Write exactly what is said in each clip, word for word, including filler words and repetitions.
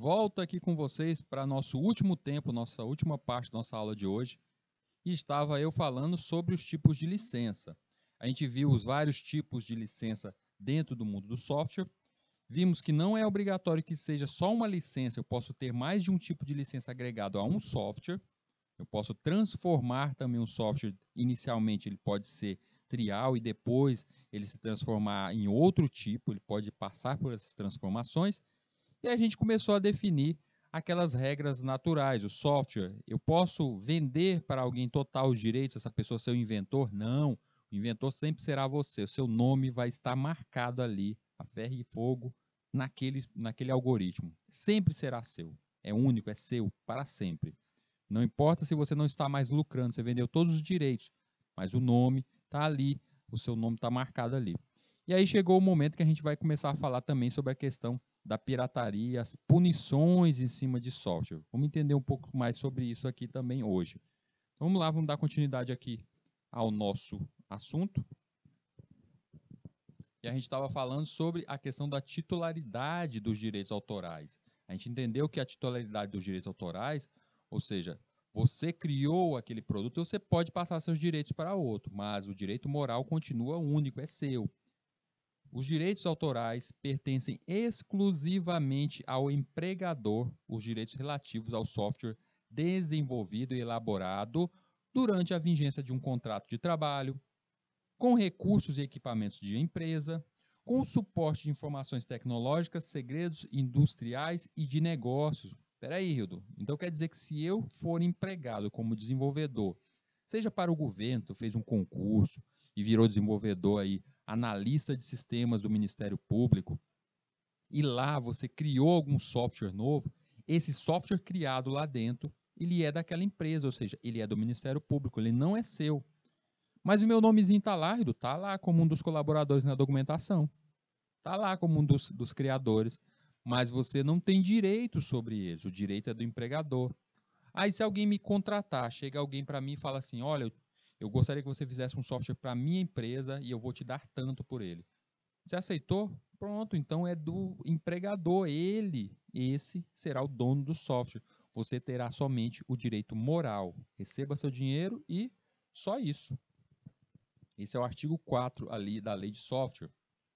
volta aqui com vocês para nosso último tempo, nossa última parte da nossa aula de hoje. E estava eu falando sobre os tipos de licença. A gente viu os vários tipos de licença dentro do mundo do software. Vimos que não é obrigatório que seja só uma licença, eu posso ter mais de um tipo de licença agregado a um software. Eu posso transformar também um software, inicialmente ele pode ser trial e depois ele se transformar em outro tipo, ele pode passar por essas transformações. E a gente começou a definir aquelas regras naturais. O software, eu posso vender para alguém total os direitos, essa pessoa ser o inventor? Não, o inventor sempre será você, o seu nome vai estar marcado ali, a ferro e fogo, naquele, naquele algoritmo. Sempre será seu, é único, é seu, para sempre. Não importa se você não está mais lucrando, você vendeu todos os direitos, mas o nome está ali, o seu nome está marcado ali. E aí chegou o momento que a gente vai começar a falar também sobre a questão da pirataria, as punições em cima de software. Vamos entender um pouco mais sobre isso aqui também hoje. Então, vamos lá, vamos dar continuidade aqui ao nosso assunto. E a gente estava falando sobre a questão da titularidade dos direitos autorais. A gente entendeu que a titularidade dos direitos autorais, ou seja, você criou aquele produto, você pode passar seus direitos para outro, mas o direito moral continua único, é seu. Os direitos autorais pertencem exclusivamente ao empregador, os direitos relativos ao software desenvolvido e elaborado durante a vigência de um contrato de trabalho, com recursos e equipamentos de empresa, com suporte de informações tecnológicas, segredos industriais e de negócios. Espera aí, Hildo. Então quer dizer que se eu for empregado como desenvolvedor, seja para o governo, fez um concurso e virou desenvolvedor aí, analista de sistemas do Ministério Público, e lá você criou algum software novo, esse software criado lá dentro, ele é daquela empresa, ou seja, ele é do Ministério Público, ele não é seu. Mas o meu nomezinho está lá, está lá como um dos colaboradores na documentação, está lá como um dos, dos criadores, mas você não tem direito sobre eles, o direito é do empregador. Aí se alguém me contratar, chega alguém para mim e fala assim, olha, eu Eu gostaria que você fizesse um software para a minha empresa e eu vou te dar tanto por ele. Você aceitou? Pronto, então é do empregador. Ele, esse, será o dono do software. Você terá somente o direito moral. Receba seu dinheiro e só isso. Esse é o artigo quatro ali da lei de software.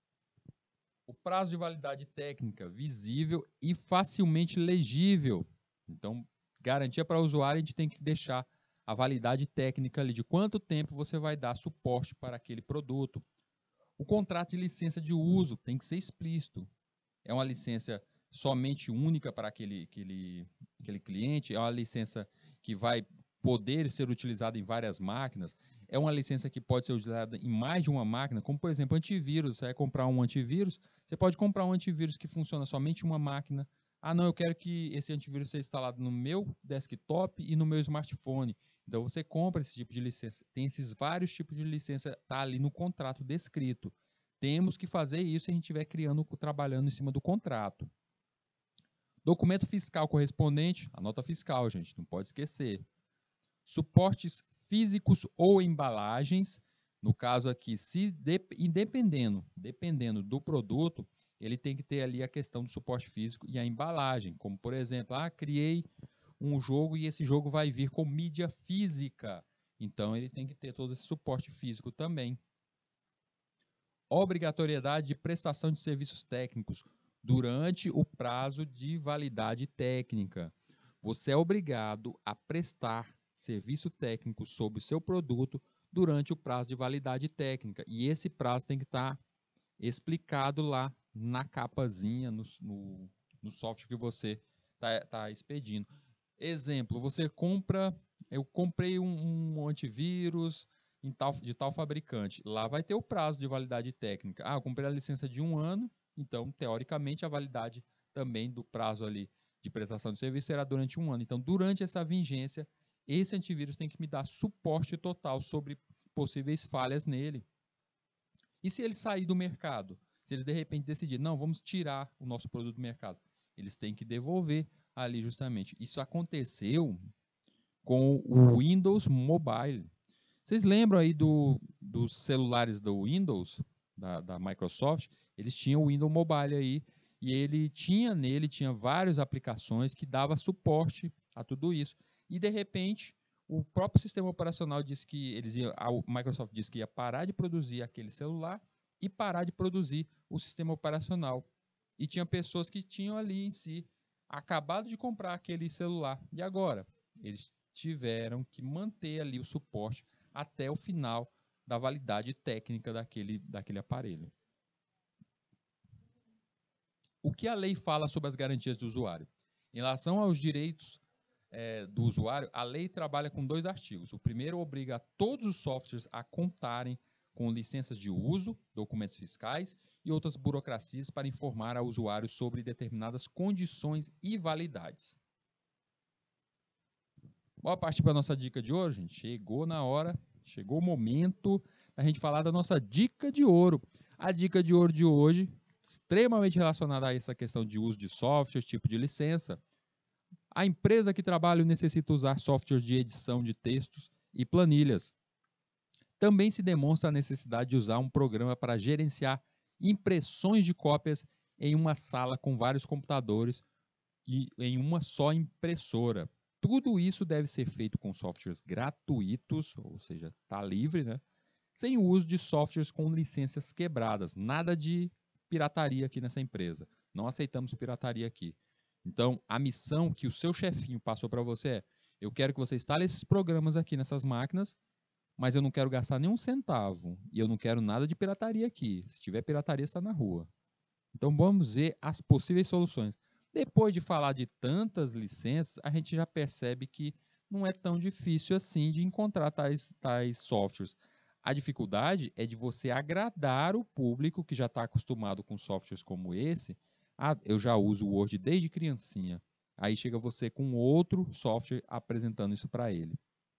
O prazo de validade técnica, visível e facilmente legível. Então, garantia para o usuário, a gente tem que deixar a validade técnica ali, de quanto tempo você vai dar suporte para aquele produto. O contrato de licença de uso tem que ser explícito. É uma licença somente única para aquele, aquele, aquele cliente, é uma licença que vai poder ser utilizada em várias máquinas, é uma licença que pode ser utilizada em mais de uma máquina, como por exemplo antivírus. Você vai comprar um antivírus, você pode comprar um antivírus que funciona somente em uma máquina. Ah, não, eu quero que esse antivírus seja instalado no meu desktop e no meu smartphone. Então, você compra esse tipo de licença. Tem esses vários tipos de licença, tá ali no contrato descrito. Temos que fazer isso se a gente estiver criando, trabalhando em cima do contrato. Documento fiscal correspondente, a nota fiscal, gente, não pode esquecer. Suportes físicos ou embalagens, no caso aqui, se de, dependendo, dependendo do produto, ele tem que ter ali a questão do suporte físico e a embalagem, como por exemplo, ah, criei um jogo e esse jogo vai vir com mídia física. Então, ele tem que ter todo esse suporte físico também. Obrigatoriedade de prestação de serviços técnicos durante o prazo de validade técnica. Você é obrigado a prestar serviço técnico sobre o seu produto durante o prazo de validade técnica. E esse prazo tem que estar explicado lá na capazinha, no, no, no software que você está tá expedindo. Exemplo, você compra, eu comprei um, um antivírus em tal, de tal fabricante. Lá vai ter o prazo de validade técnica. Ah, eu comprei a licença de um ano, então, teoricamente, a validade também do prazo ali de prestação de serviço será durante um ano. Então, durante essa vigência, esse antivírus tem que me dar suporte total sobre possíveis falhas nele. E se ele sair do mercado? Se eles, de repente, decidirem, não, vamos tirar o nosso produto do mercado, eles têm que devolver ali justamente. Isso aconteceu com o Windows Mobile. Vocês lembram aí do, dos celulares do Windows, da, da Microsoft? Eles tinham o Windows Mobile aí, e ele tinha nele, tinha várias aplicações que dava suporte a tudo isso. E, de repente, o próprio sistema operacional disse que eles iam, a Microsoft disse que ia parar de produzir aquele celular e parar de produzir o sistema operacional. E tinha pessoas que tinham ali em si acabado de comprar aquele celular. E agora? Eles tiveram que manter ali o suporte até o final da validade técnica daquele, daquele aparelho. O que a lei fala sobre as garantias do usuário? Em relação aos direitos é, do usuário, a lei trabalha com dois artigos. O primeiro obriga todos os softwares a contarem com licenças de uso, documentos fiscais e outras burocracias para informar ao usuário sobre determinadas condições e validades. Bora partir para a nossa dica de ouro, gente. Chegou na hora, chegou o momento da gente falar da nossa dica de ouro. A dica de ouro de hoje, extremamente relacionada a essa questão de uso de software, tipo de licença. A empresa que trabalha necessita usar software de edição de textos e planilhas. Também se demonstra a necessidade de usar um programa para gerenciar impressões de cópias em uma sala com vários computadores e em uma só impressora. Tudo isso deve ser feito com softwares gratuitos, ou seja, está livre, né? Sem o uso de softwares com licenças quebradas. Nada de pirataria aqui nessa empresa. Não aceitamos pirataria aqui. Então, a missão que o seu chefinho passou para você é: eu quero que você instale esses programas aqui nessas máquinas, mas eu não quero gastar nenhum centavo. E eu não quero nada de pirataria aqui. Se tiver pirataria, está na rua. Então, vamos ver as possíveis soluções. Depois de falar de tantas licenças, a gente já percebe que não é tão difícil assim de encontrar tais, tais softwares. A dificuldade é de você agradar o público que já está acostumado com softwares como esse. Ah, eu já uso o Word desde criancinha. Aí chega você com outro software apresentando isso para ele.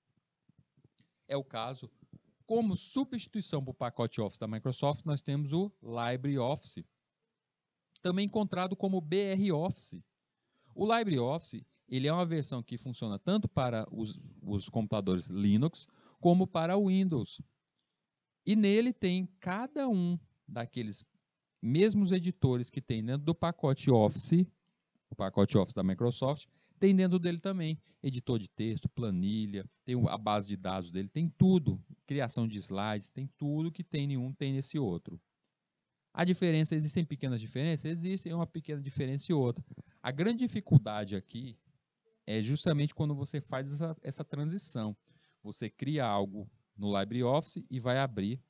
É o caso, como substituição para o pacote Office da Microsoft, nós temos o LibreOffice, também encontrado como B R Office. O LibreOffice ele é uma versão que funciona tanto para os, os computadores Linux como para o Windows. E nele tem cada um daqueles mesmos editores que tem dentro do pacote Office, o pacote Office da Microsoft, tem dentro dele também editor de texto, planilha, tem a base de dados dele, tem tudo, criação de slides, tem tudo que tem em um, tem nesse outro. A diferença, existem pequenas diferenças? Existem uma pequena diferença e outra. A grande dificuldade aqui é justamente quando você faz essa, essa transição. Você cria algo no LibreOffice e vai abrir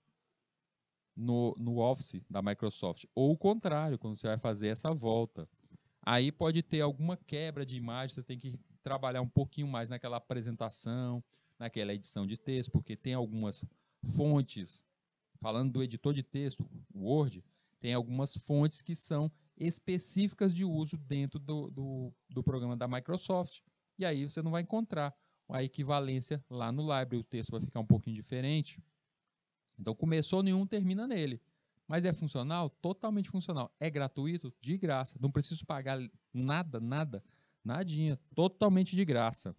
no, no Office da Microsoft. Ou o contrário, quando você vai fazer essa volta. Aí pode ter alguma quebra de imagem, você tem que trabalhar um pouquinho mais naquela apresentação, naquela edição de texto, porque tem algumas fontes, falando do editor de texto, o Word, tem algumas fontes que são específicas de uso dentro do, do, do programa da Microsoft. E aí você não vai encontrar a equivalência lá no Library, o texto vai ficar um pouquinho diferente. Então começou em um, termina nele. Mas é funcional? Totalmente funcional. É gratuito? De graça. Não preciso pagar nada, nada, nadinha. Totalmente de graça.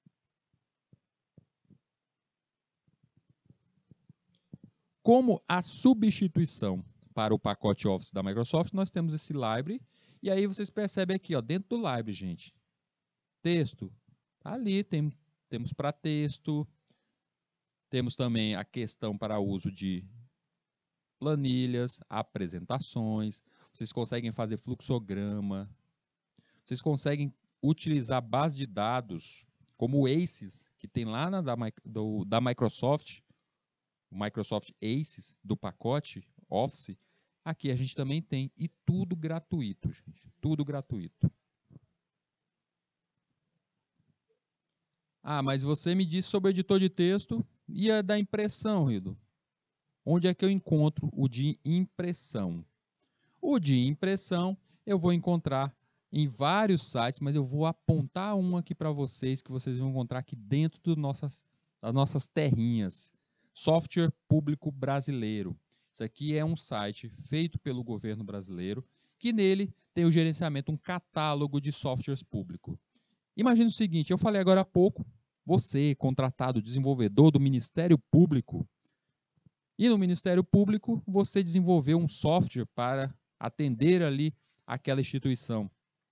Como a substituição para o pacote Office da Microsoft, nós temos esse library. E aí vocês percebem aqui, ó, dentro do library, gente. Texto. Ali tem, temos para texto. Temos também a questão para uso de planilhas, apresentações, vocês conseguem fazer fluxograma, vocês conseguem utilizar base de dados como o ACES, que tem lá na da, do, da Microsoft, o Microsoft ACES do pacote Office, aqui a gente também tem, e tudo gratuito, gente, tudo gratuito. Ah, mas você me disse sobre o editor de texto e a da impressão, Rido. Onde é que eu encontro o de impressão? O de impressão eu vou encontrar em vários sites, mas eu vou apontar um aqui para vocês, que vocês vão encontrar aqui dentro do nossas, das nossas terrinhas. Software Público Brasileiro. Isso aqui é um site feito pelo governo brasileiro, que nele tem o gerenciamento, um catálogo de softwares públicos. Imagina o seguinte, eu falei agora há pouco, você, contratado, desenvolvedor do Ministério Público, e no Ministério Público, você desenvolveu um software para atender ali aquela instituição.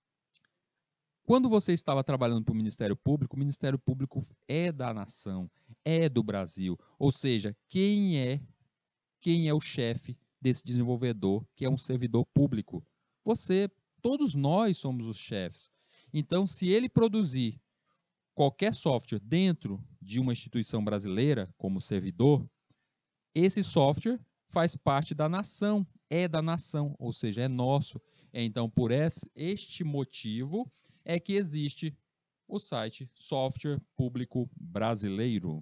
Quando você estava trabalhando para o Ministério Público, o Ministério Público é da nação, é do Brasil. Ou seja, quem é, quem é o chefe desse desenvolvedor, que é um servidor público? Você, todos nós somos os chefes. Então, se ele produzir qualquer software dentro de uma instituição brasileira, como servidor, esse software faz parte da nação, é da nação, ou seja, é nosso. Então, por este motivo, é que existe o site Software Público Brasileiro.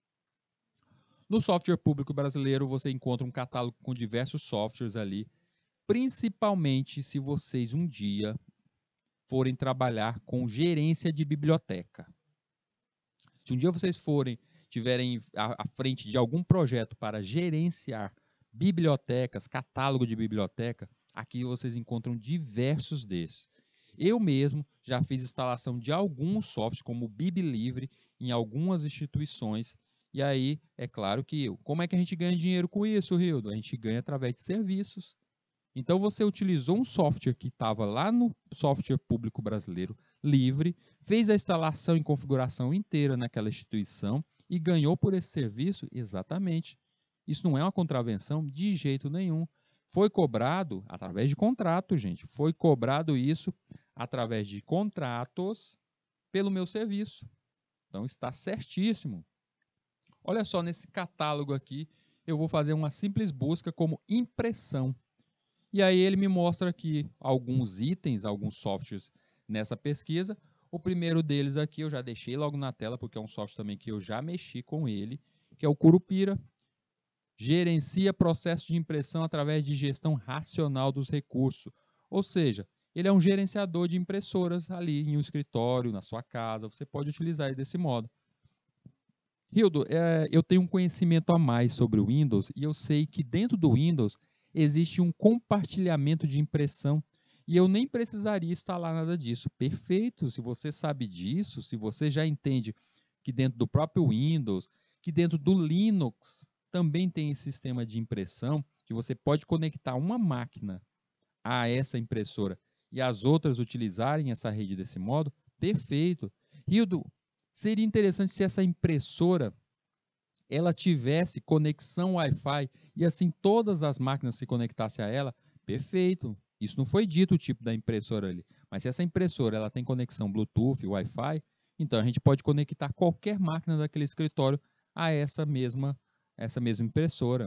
No Software Público Brasileiro, você encontra um catálogo com diversos softwares ali, principalmente se vocês um dia forem trabalhar com gerência de biblioteca. Se um dia vocês forem, tiverem à, à frente de algum projeto para gerenciar bibliotecas, catálogo de biblioteca, aqui vocês encontram diversos desses. Eu mesmo já fiz instalação de alguns softwares, como o BibLivre, em algumas instituições. E aí, é claro que, como é que a gente ganha dinheiro com isso, Rildo? A gente ganha através de serviços. Então, você utilizou um software que estava lá no software público brasileiro, livre, fez a instalação e configuração inteira naquela instituição e ganhou por esse serviço? Exatamente. Isso não é uma contravenção de jeito nenhum. Foi cobrado através de contrato, gente. Foi cobrado isso através de contratos pelo meu serviço. Então, está certíssimo. Olha só, nesse catálogo aqui, eu vou fazer uma simples busca como impressão. E aí ele me mostra aqui alguns itens, alguns softwares nessa pesquisa. O primeiro deles aqui eu já deixei logo na tela, porque é um software também que eu já mexi com ele, que é o Curupira. Gerencia processo de impressão através de gestão racional dos recursos. Ou seja, ele é um gerenciador de impressoras ali em um escritório, na sua casa. Você pode utilizar ele desse modo. Rildo, é, eu tenho um conhecimento a mais sobre o Windows e eu sei que dentro do Windows existe um compartilhamento de impressão e eu nem precisaria instalar nada disso. Perfeito, se você sabe disso, se você já entende que dentro do próprio Windows, que dentro do Linux também tem esse sistema de impressão, que você pode conectar uma máquina a essa impressora e as outras utilizarem essa rede desse modo, perfeito. Rildo, seria interessante se essa impressora ela tivesse conexão Wi-Fi e assim todas as máquinas se conectassem a ela, perfeito. Isso não foi dito o tipo da impressora ali, mas se essa impressora ela tem conexão Bluetooth, Wi-Fi, então a gente pode conectar qualquer máquina daquele escritório a essa mesma, essa mesma impressora.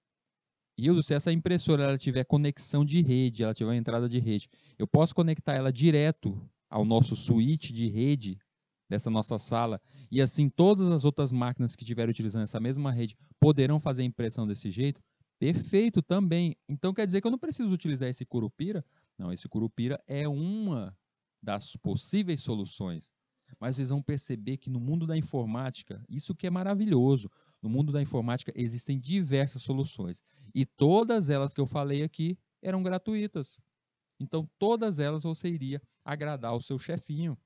E se essa impressora ela tiver conexão de rede, ela tiver entrada de rede, eu posso conectar ela direto ao nosso switch de rede dessa nossa sala, e assim todas as outras máquinas que estiverem utilizando essa mesma rede poderão fazer impressão desse jeito? Perfeito também. Então quer dizer que eu não preciso utilizar esse Curupira? Não, esse Curupira é uma das possíveis soluções. Mas vocês vão perceber que no mundo da informática, isso que é maravilhoso, no mundo da informática existem diversas soluções. E todas elas que eu falei aqui eram gratuitas. Então todas elas você iria agradar o seu chefinho.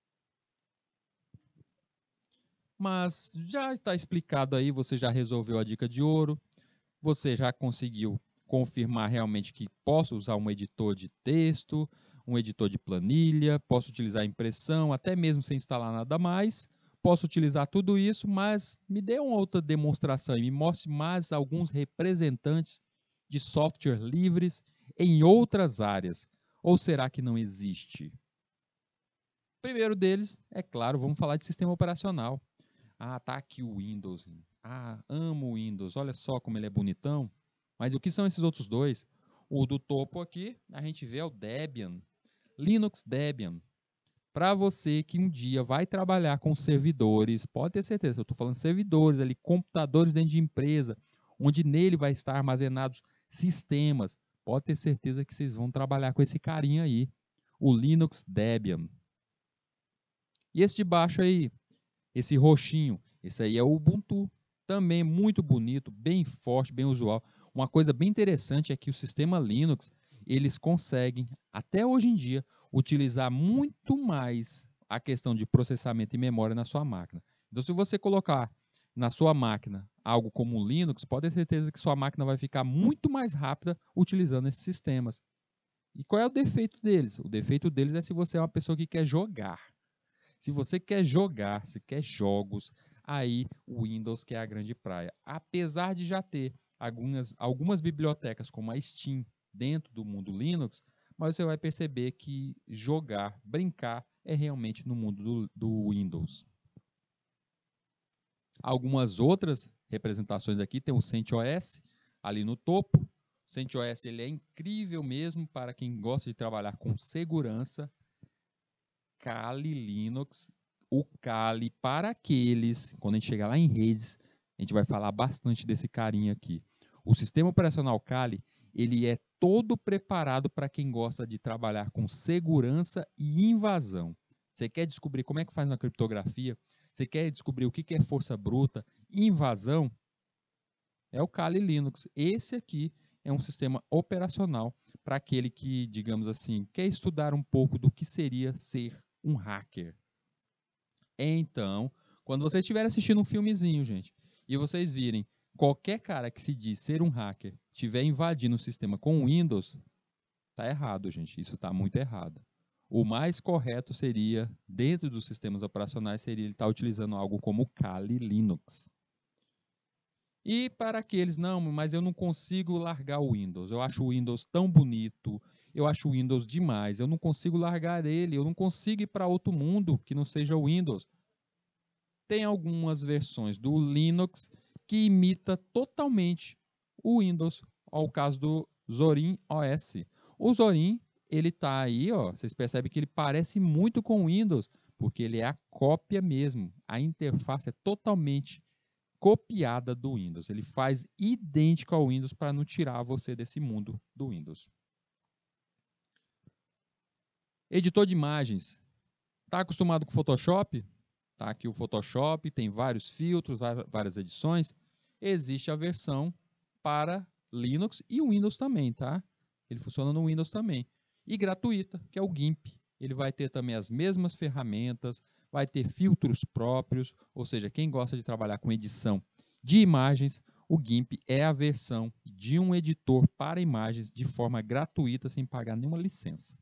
Mas já está explicado aí, você já resolveu a dica de ouro, você já conseguiu confirmar realmente que posso usar um editor de texto, um editor de planilha, posso utilizar impressão, até mesmo sem instalar nada mais, posso utilizar tudo isso, mas me dê uma outra demonstração e me mostre mais alguns representantes de software livres em outras áreas. Ou será que não existe? O primeiro deles, é claro, vamos falar de sistema operacional. Ah, tá aqui o Windows. Ah, amo o Windows. Olha só como ele é bonitão. Mas o que são esses outros dois? O do topo aqui, a gente vê é o Debian. Linux Debian. Para você que um dia vai trabalhar com servidores, pode ter certeza, eu estou falando servidores ali, computadores dentro de empresa, onde nele vai estar armazenados sistemas. Pode ter certeza que vocês vão trabalhar com esse carinha aí, o Linux Debian. E esse de baixo aí, esse roxinho, esse aí é o Ubuntu, também muito bonito, bem forte, bem usual. Uma coisa bem interessante é que o sistema Linux, eles conseguem, até hoje em dia, utilizar muito mais a questão de processamento e memória na sua máquina. Então, se você colocar na sua máquina algo como o Linux, pode ter certeza que sua máquina vai ficar muito mais rápida utilizando esses sistemas. E qual é o defeito deles? O defeito deles é se você é uma pessoa que quer jogar. Se você quer jogar, se quer jogos, aí o Windows que é a grande praia. Apesar de já ter algumas, algumas bibliotecas como a Steam dentro do mundo Linux, mas você vai perceber que jogar, brincar, é realmente no mundo do, do Windows. Algumas outras representações aqui, tem o CentOS ali no topo. O CentOS ele é incrível mesmo para quem gosta de trabalhar com segurança. Kali Linux, o Kali para aqueles, quando a gente chegar lá em redes, a gente vai falar bastante desse carinha aqui. O sistema operacional Kali, ele é todo preparado para quem gosta de trabalhar com segurança e invasão. Você quer descobrir como é que faz uma criptografia? Você quer descobrir o que é força bruta, invasão? É o Kali Linux. Esse aqui é um sistema operacional para aquele que, digamos assim, quer estudar um pouco do que seria ser um hacker. Então, quando vocês estiverem assistindo um filmezinho, gente, e vocês virem qualquer cara que se diz ser um hacker estiver invadindo o sistema com Windows, tá errado, gente. Isso está muito errado. O mais correto seria, dentro dos sistemas operacionais, seria ele estar utilizando algo como o Kali Linux. E para aqueles, não, mas eu não consigo largar o Windows. Eu acho o Windows tão bonito, eu acho o Windows demais, eu não consigo largar ele, eu não consigo ir para outro mundo que não seja o Windows. Tem algumas versões do Linux que imita totalmente o Windows, ao caso do Zorin O S. O Zorin, ele está aí, ó, vocês percebem que ele parece muito com o Windows, porque ele é a cópia mesmo. A interface é totalmente copiada do Windows. Ele faz idêntico ao Windows para não tirar você desse mundo do Windows. Editor de imagens. Está acostumado com Photoshop? Tá aqui o Photoshop, tem vários filtros, várias edições. Existe a versão para Linux e o Windows também, tá? Ele funciona no Windows também. E gratuita, que é o GIMP. Ele vai ter também as mesmas ferramentas, vai ter filtros próprios, ou seja, quem gosta de trabalhar com edição de imagens, o GIMP é a versão de um editor para imagens de forma gratuita, sem pagar nenhuma licença.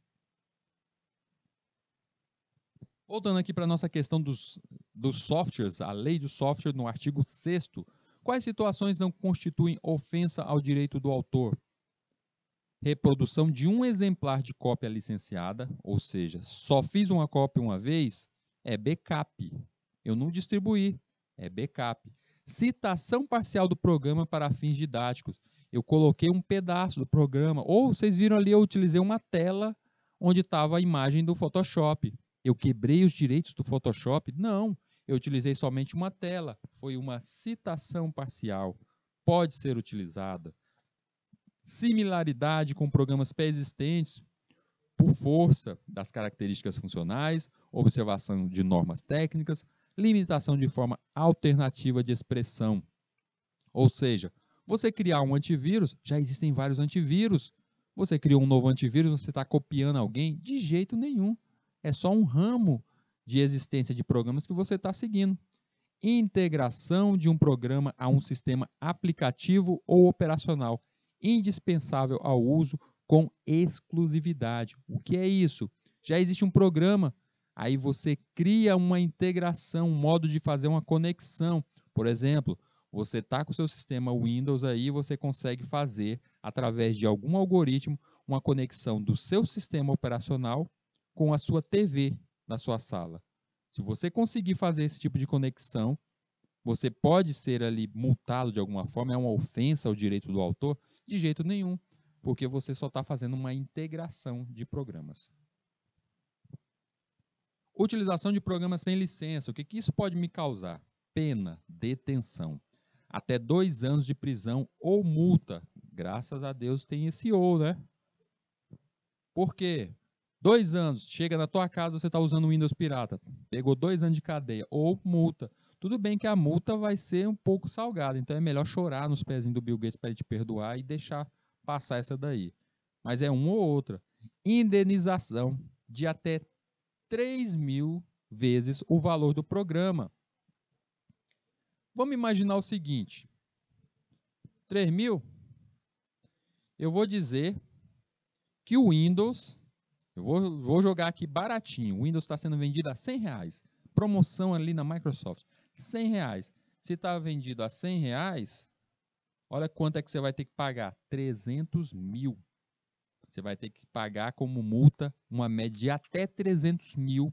Voltando aqui para a nossa questão dos, dos softwares, a lei do software no artigo sexto, quais situações não constituem ofensa ao direito do autor? Reprodução de um exemplar de cópia licenciada, ou seja, só fiz uma cópia uma vez, é backup. Eu não distribuí, é backup. Citação parcial do programa para fins didáticos. Eu coloquei um pedaço do programa, ou vocês viram ali, eu utilizei uma tela onde estava a imagem do Photoshop. Eu quebrei os direitos do Photoshop? Não, eu utilizei somente uma tela. Foi uma citação parcial. Pode ser utilizada. Similaridade com programas pré-existentes por força das características funcionais, observação de normas técnicas, limitação de forma alternativa de expressão. Ou seja, você criar um antivírus, já existem vários antivírus. Você criou um novo antivírus, você está copiando alguém? De jeito nenhum. É só um ramo de existência de programas que você está seguindo. Integração de um programa a um sistema aplicativo ou operacional, indispensável ao uso com exclusividade. O que é isso? Já existe um programa, aí você cria uma integração, um modo de fazer uma conexão. Por exemplo, você está com o seu sistema Windows aí, você consegue fazer, através de algum algoritmo, uma conexão do seu sistema operacional com a sua T V na sua sala. Se você conseguir fazer esse tipo de conexão, você pode ser ali multado de alguma forma, é uma ofensa ao direito do autor? De jeito nenhum, porque você só está fazendo uma integração de programas. Utilização de programas sem licença, o que, que isso pode me causar? Pena, detenção, até dois anos de prisão ou multa. Graças a Deus tem esse ou, né? Por quê? Dois anos, chega na tua casa, você está usando o Windows pirata, pegou dois anos de cadeia ou multa. Tudo bem que a multa vai ser um pouco salgada, então é melhor chorar nos pezinhos do Bill Gates para ele te perdoar e deixar passar essa daí. Mas é uma ou outra. Indenização de até três mil vezes o valor do programa. Vamos imaginar o seguinte. três mil, eu vou dizer que o Windows, eu vou, vou jogar aqui baratinho, o Windows está sendo vendido a cem reais. Promoção ali na Microsoft, cem reais. Se está vendido a cem reais, olha quanto é que você vai ter que pagar, trezentos mil. Você vai ter que pagar como multa uma média de até trezentos mil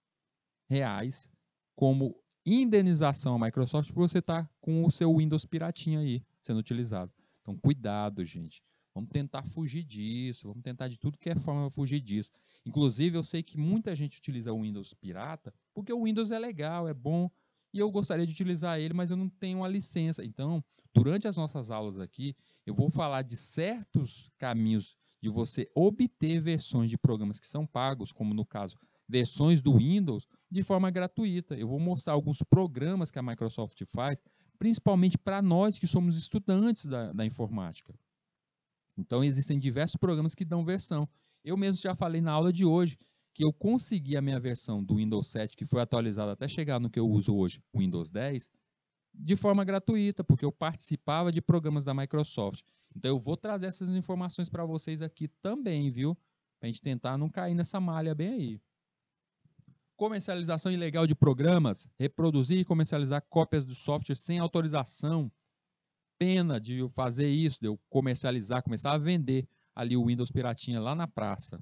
reais como indenização à Microsoft por você estar com o seu Windows piratinha aí sendo utilizado. Então, cuidado, gente. Vamos tentar fugir disso, vamos tentar de tudo que é forma de fugir disso. Inclusive, eu sei que muita gente utiliza o Windows pirata porque o Windows é legal, é bom, e eu gostaria de utilizar ele, mas eu não tenho a licença. Então, durante as nossas aulas aqui, eu vou falar de certos caminhos de você obter versões de programas que são pagos, como no caso, versões do Windows, de forma gratuita. Eu vou mostrar alguns programas que a Microsoft faz, principalmente para nós que somos estudantes da, da informática. Então, existem diversos programas que dão versão. Eu mesmo já falei na aula de hoje que eu consegui a minha versão do Windows sete, que foi atualizada até chegar no que eu uso hoje, o Windows dez, de forma gratuita, porque eu participava de programas da Microsoft. Então, eu vou trazer essas informações para vocês aqui também, viu? Para a gente tentar não cair nessa malha bem aí. Comercialização ilegal de programas, reproduzir e comercializar cópias do software sem autorização. Pena de eu fazer isso, de eu comercializar, começar a vender ali o Windows piratinha lá na praça.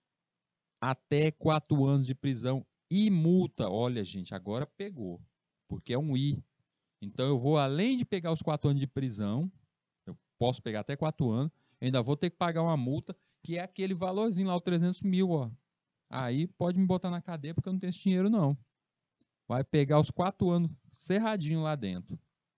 Até quatro anos de prisão e multa. Olha, gente, agora pegou, porque é um I. Então, eu vou, além de pegar os quatro anos de prisão, eu posso pegar até quatro anos, eu ainda vou ter que pagar uma multa, que é aquele valorzinho lá, o trezentos mil, ó. Aí pode me botar na cadeia, porque eu não tenho esse dinheiro, não. Vai pegar os quatro anos cerradinho lá dentro.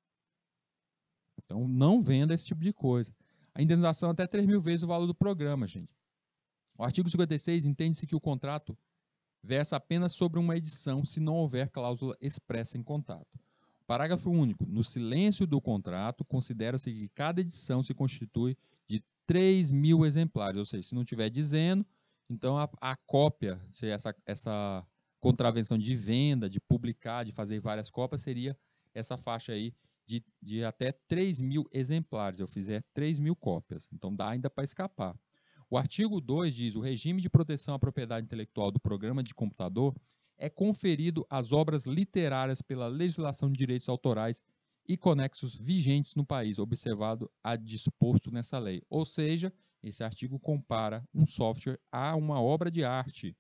Então, não venda esse tipo de coisa. A indenização até três mil vezes o valor do programa, gente. O artigo cinquenta e seis entende-se que o contrato versa apenas sobre uma edição se não houver cláusula expressa em contrato. Parágrafo único. No silêncio do contrato, considera-se que cada edição se constitui de três mil exemplares. Ou seja, se não estiver dizendo, então a, a cópia, se essa, essa contravenção de venda, de publicar, de fazer várias cópias, seria essa faixa aí de, de até três mil exemplares. Eu fizer três mil cópias. Então dá ainda para escapar. O artigo dois diz: o regime de proteção à propriedade intelectual do programa de computador é conferido às obras literárias pela legislação de direitos autorais e conexos vigentes no país, observado a disposto nessa lei. Ou seja, esse artigo compara um software a uma obra de arte.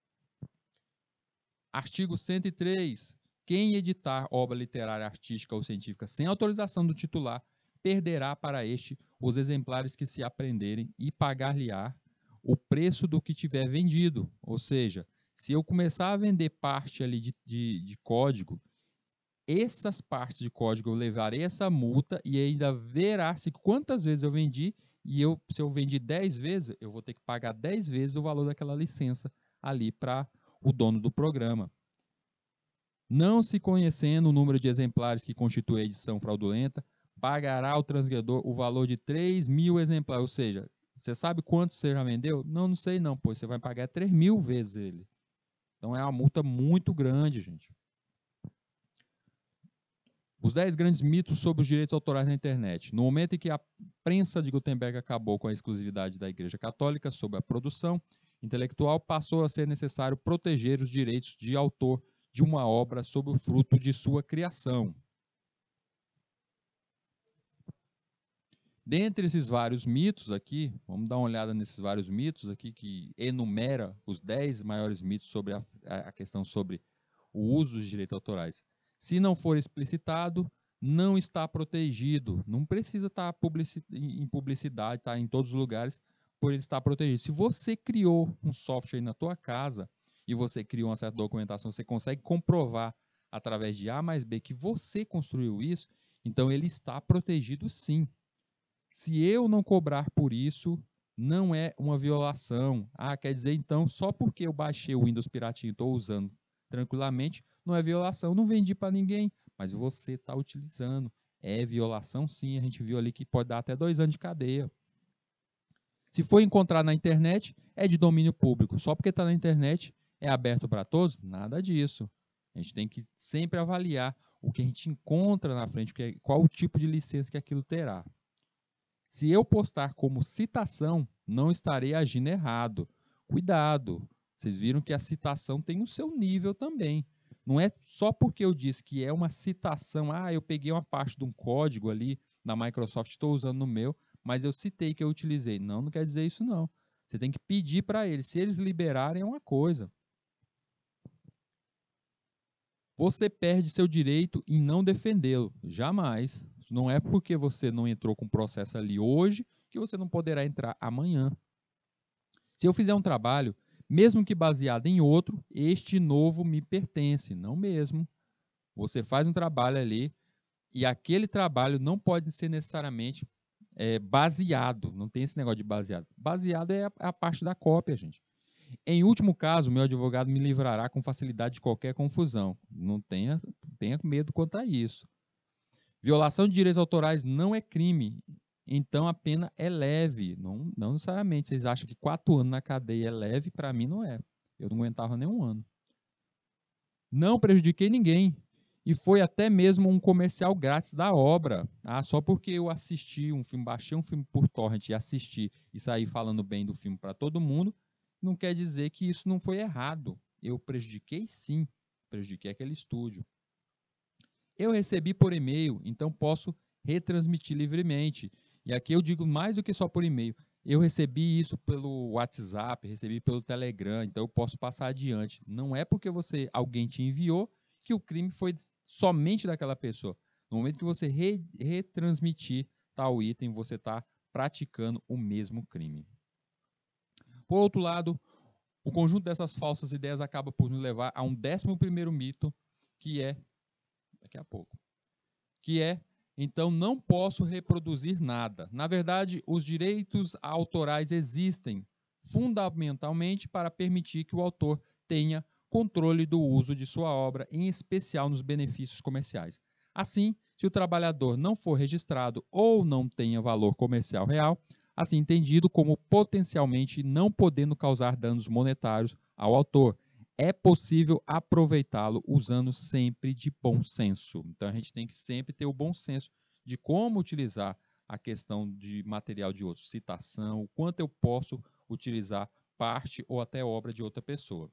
Artigo cento e três. Quem editar obra literária, artística ou científica sem autorização do titular perderá para este os exemplares que se apreenderem e pagar-lhe-á o preço do que tiver vendido. Ou seja, se eu começar a vender parte ali de, de, de código, essas partes de código eu levarei essa multa e ainda verá-se quantas vezes eu vendi, e eu, se eu vendi dez vezes, eu vou ter que pagar dez vezes o valor daquela licença ali para o dono do programa. Não se conhecendo o número de exemplares que constitui a edição fraudulenta, pagará ao transgredor o valor de três mil exemplares. Ou seja, você sabe quanto você já vendeu? Não, não sei não, pois você vai pagar três mil vezes ele. Então é uma multa muito grande, gente. Os dez grandes mitos sobre os direitos autorais na internet. No momento em que a prensa de Gutenberg acabou com a exclusividade da Igreja Católica sobre a produção intelectual, passou a ser necessário proteger os direitos de autor de uma obra sob o fruto de sua criação. Dentre esses vários mitos aqui, vamos dar uma olhada nesses vários mitos aqui, que enumera os dez maiores mitos sobre a, a questão sobre o uso dos direitos autorais. Se não for explicitado, não está protegido. Não precisa estar publici- em publicidade, estar em todos os lugares, por ele estar protegido. Se você criou um software na tua casa e você criou uma certa documentação, você consegue comprovar através de A mais B que você construiu isso, então ele está protegido sim. Se eu não cobrar por isso, não é uma violação. Ah, quer dizer então, só porque eu baixei o Windows piratinho e estou usando tranquilamente, não é violação, não vendi para ninguém, mas você está utilizando. É violação sim, a gente viu ali que pode dar até dois anos de cadeia. Se for encontrar na internet, é de domínio público. Só porque está na internet, é aberto para todos? Nada disso. A gente tem que sempre avaliar o que a gente encontra na frente, qual o tipo de licença que aquilo terá. Se eu postar como citação, não estarei agindo errado. Cuidado, vocês viram que a citação tem o seu nível também. Não é só porque eu disse que é uma citação, ah, eu peguei uma parte de um código ali da Microsoft, estou usando no meu, mas eu citei que eu utilizei. Não, não quer dizer isso não. Você tem que pedir para eles. Se eles liberarem, é uma coisa. Você perde seu direito em não defendê-lo. Jamais. Não é porque você não entrou com o processo ali hoje que você não poderá entrar amanhã. Se eu fizer um trabalho, mesmo que baseado em outro, este novo me pertence. Não mesmo. Você faz um trabalho ali e aquele trabalho não pode ser necessariamente é, baseado. Não tem esse negócio de baseado. Baseado é a, a parte da cópia, gente. Em último caso, meu advogado me livrará com facilidade de qualquer confusão. Não tenha, tenha medo quanto a isso. Violação de direitos autorais não é crime, então a pena é leve. Não, não necessariamente. Vocês acham que quatro anos na cadeia é leve? Para mim não é. Eu não aguentava nem um ano. Não prejudiquei ninguém. E foi até mesmo um comercial grátis da obra. Ah, só porque eu assisti um filme, baixei um filme por torrent e assisti e saí falando bem do filme para todo mundo, não quer dizer que isso não foi errado. Eu prejudiquei sim, prejudiquei aquele estúdio. Eu recebi por e-mail, então posso retransmitir livremente. E aqui eu digo mais do que só por e-mail. Eu recebi isso pelo WhatsApp, recebi pelo Telegram, então eu posso passar adiante. Não é porque você alguém te enviou que o crime foi somente daquela pessoa. No momento que você re retransmitir tal item, você está praticando o mesmo crime. Por outro lado, o conjunto dessas falsas ideias acaba por nos levar a um décimo primeiro mito, que é, daqui a pouco, que é, então não posso reproduzir nada. Na verdade, os direitos autorais existem fundamentalmente para permitir que o autor tenha controle do uso de sua obra, em especial nos benefícios comerciais. Assim, se o trabalhador não for registrado ou não tenha valor comercial real, assim entendido como potencialmente não podendo causar danos monetários ao autor, é possível aproveitá-lo usando sempre de bom senso. Então, a gente tem que sempre ter o bom senso de como utilizar a questão de material de outro, citação, o quanto eu posso utilizar parte ou até obra de outra pessoa.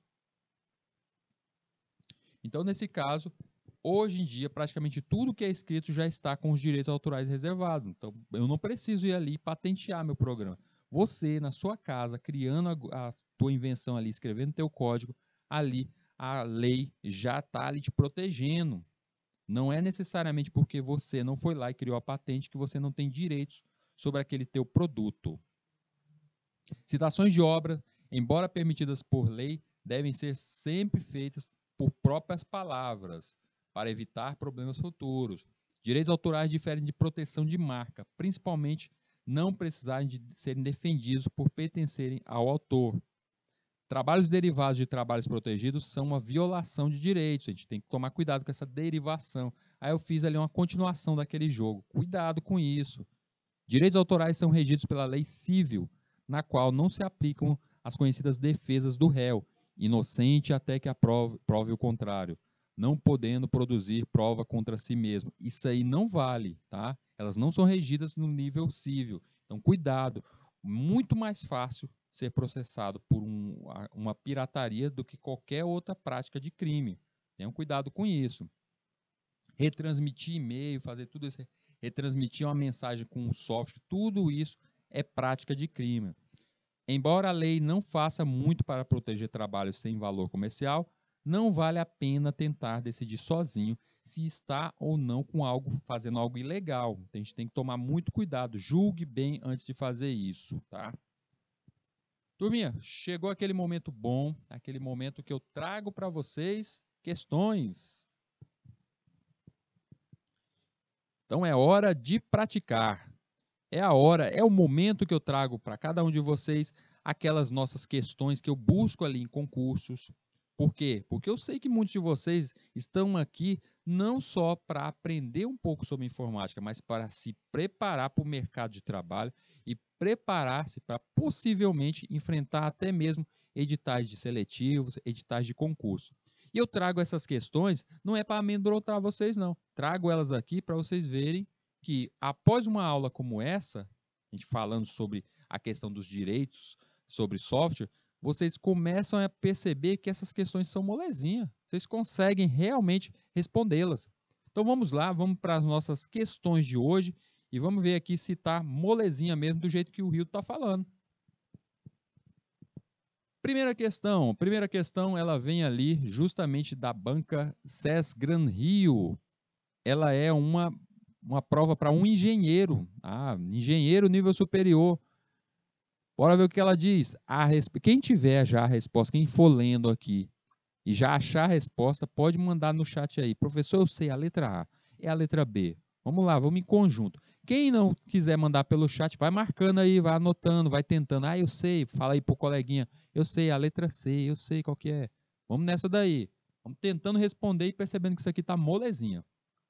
Então, nesse caso, hoje em dia, praticamente tudo que é escrito já está com os direitos autorais reservados. Então, eu não preciso ir ali patentear meu programa. Você, na sua casa, criando a, a tua invenção ali, escrevendo teu código, ali a lei já está ali te protegendo. Não é necessariamente porque você não foi lá e criou a patente que você não tem direitos sobre aquele teu produto. Citações de obra, embora permitidas por lei, devem ser sempre feitas por próprias palavras, para evitar problemas futuros. Direitos autorais diferem de proteção de marca, principalmente não precisarem de serem defendidos por pertencerem ao autor. Trabalhos derivados de trabalhos protegidos são uma violação de direitos. A gente tem que tomar cuidado com essa derivação. Aí eu fiz ali uma continuação daquele jogo. Cuidado com isso. Direitos autorais são regidos pela lei civil, na qual não se aplicam as conhecidas defesas do réu, inocente até que aprove, prove o contrário, não podendo produzir prova contra si mesmo. Isso aí não vale, tá? Elas não são regidas no nível civil. Então, cuidado. Muito mais fácil ser processado por um, uma pirataria do que qualquer outra prática de crime. Tenham cuidado com isso. Retransmitir e-mail, fazer tudo isso, retransmitir uma mensagem com um software, tudo isso é prática de crime. Embora a lei não faça muito para proteger trabalhos sem valor comercial, não vale a pena tentar decidir sozinho se está ou não com algo, fazendo algo ilegal. Então, a gente tem que tomar muito cuidado, julgue bem antes de fazer isso, tá? Turminha, chegou aquele momento bom, aquele momento que eu trago para vocês questões. Então é hora de praticar. É a hora, é o momento que eu trago para cada um de vocês aquelas nossas questões que eu busco ali em concursos. Por quê? Porque eu sei que muitos de vocês estão aqui não só para aprender um pouco sobre informática, mas para se preparar para o mercado de trabalho e preparar-se para possivelmente enfrentar até mesmo editais de seletivos, editais de concurso. E eu trago essas questões, não é para amedrontar vocês não, trago elas aqui para vocês verem que após uma aula como essa, a gente falando sobre a questão dos direitos sobre software, vocês começam a perceber que essas questões são molezinha. Vocês conseguem realmente respondê-las. Então vamos lá, vamos para as nossas questões de hoje e vamos ver aqui se está molezinha mesmo do jeito que o Rio está falando. Primeira questão, primeira questão, ela vem ali justamente da banca SES Gran Rio. Ela é uma, uma prova para um engenheiro, ah, engenheiro nível superior. Bora ver o que ela diz. A resp... Quem tiver já a resposta, quem for lendo aqui e já achar a resposta, pode mandar no chat aí. Professor, eu sei a letra A, é a letra B. Vamos lá, vamos em conjunto. Quem não quiser mandar pelo chat, vai marcando aí, vai anotando, vai tentando. Ah, eu sei, fala aí pro coleguinha. Eu sei, a letra C, eu sei qual que é. Vamos nessa daí. Vamos tentando responder e percebendo que isso aqui tá molezinha.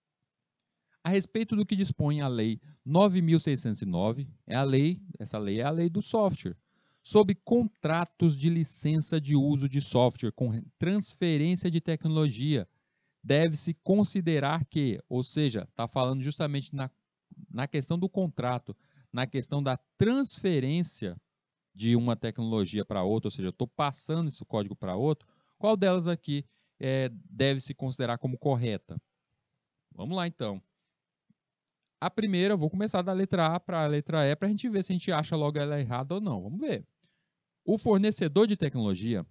A respeito do que dispõe a Lei nove mil seiscentos e nove, é a lei, essa lei é a lei do software, sobre contratos de licença de uso de software com transferência de tecnologia, deve-se considerar que, ou seja, está falando justamente na, na questão do contrato, na questão da transferência de uma tecnologia para outra, ou seja, eu estou passando esse código para outro, qual delas aqui é, deve se considerar como correta? Vamos lá, então. A primeira, eu vou começar da letra A para a letra E, para a gente ver se a gente acha logo ela errada ou não. Vamos ver. O fornecedor de tecnologia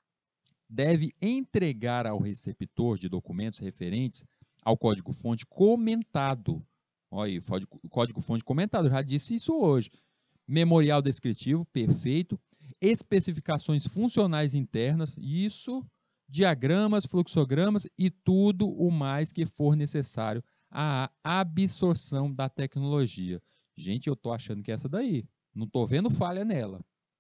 deve entregar ao receptor de documentos referentes ao código-fonte comentado. Olha aí, o código-fonte comentado, já disse isso hoje. Memorial descritivo, perfeito. Especificações funcionais internas, isso, diagramas, fluxogramas e tudo o mais que for necessário à absorção da tecnologia. Gente, eu estou achando que é essa daí. Não estou vendo falha nela.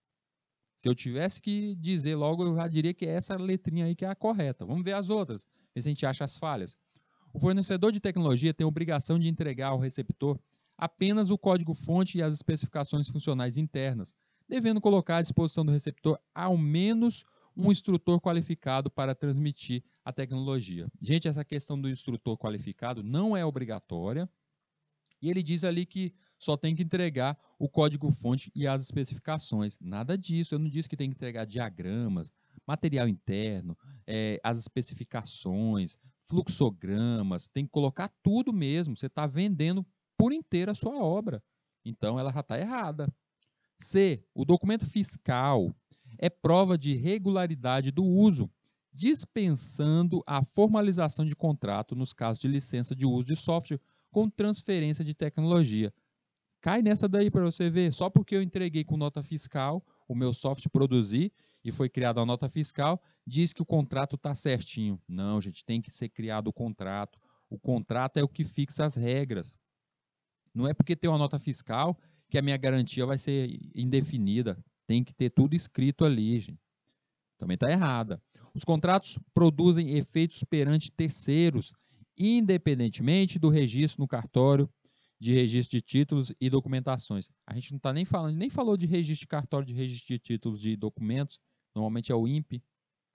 Se eu tivesse que dizer logo, eu já diria que é essa letrinha aí que é a correta. Vamos ver as outras, ver se a gente acha as falhas. O fornecedor de tecnologia tem a obrigação de entregar ao receptor apenas o código-fonte e as especificações funcionais internas, devendo colocar à disposição do receptor ao menos um instrutor qualificado para transmitir a tecnologia. Gente, essa questão do instrutor qualificado não é obrigatória, e ele diz ali que só tem que entregar o código-fonte e as especificações. Nada disso, eu não disse que tem que entregar diagramas, material interno, é, as especificações, fluxogramas, tem que colocar tudo mesmo, você está vendendo por inteiro a sua obra. Então, ela já está errada. C. O documento fiscal é prova de regularidade do uso, dispensando a formalização de contrato nos casos de licença de uso de software com transferência de tecnologia. Cai nessa daí para você ver. Só porque eu entreguei com nota fiscal, o meu software produzir e foi criada a nota fiscal, diz que o contrato está certinho. Não, gente, tem que ser criado o contrato. O contrato é o que fixa as regras. Não é porque tem uma nota fiscal que a minha garantia vai ser indefinida. Tem que ter tudo escrito ali, gente. Também está errada. Os contratos produzem efeitos perante terceiros, independentemente do registro no cartório de registro de títulos e documentações. A gente não está nem falando, nem falou de registro de cartório de registro de títulos e documentos. Normalmente é o I N P E.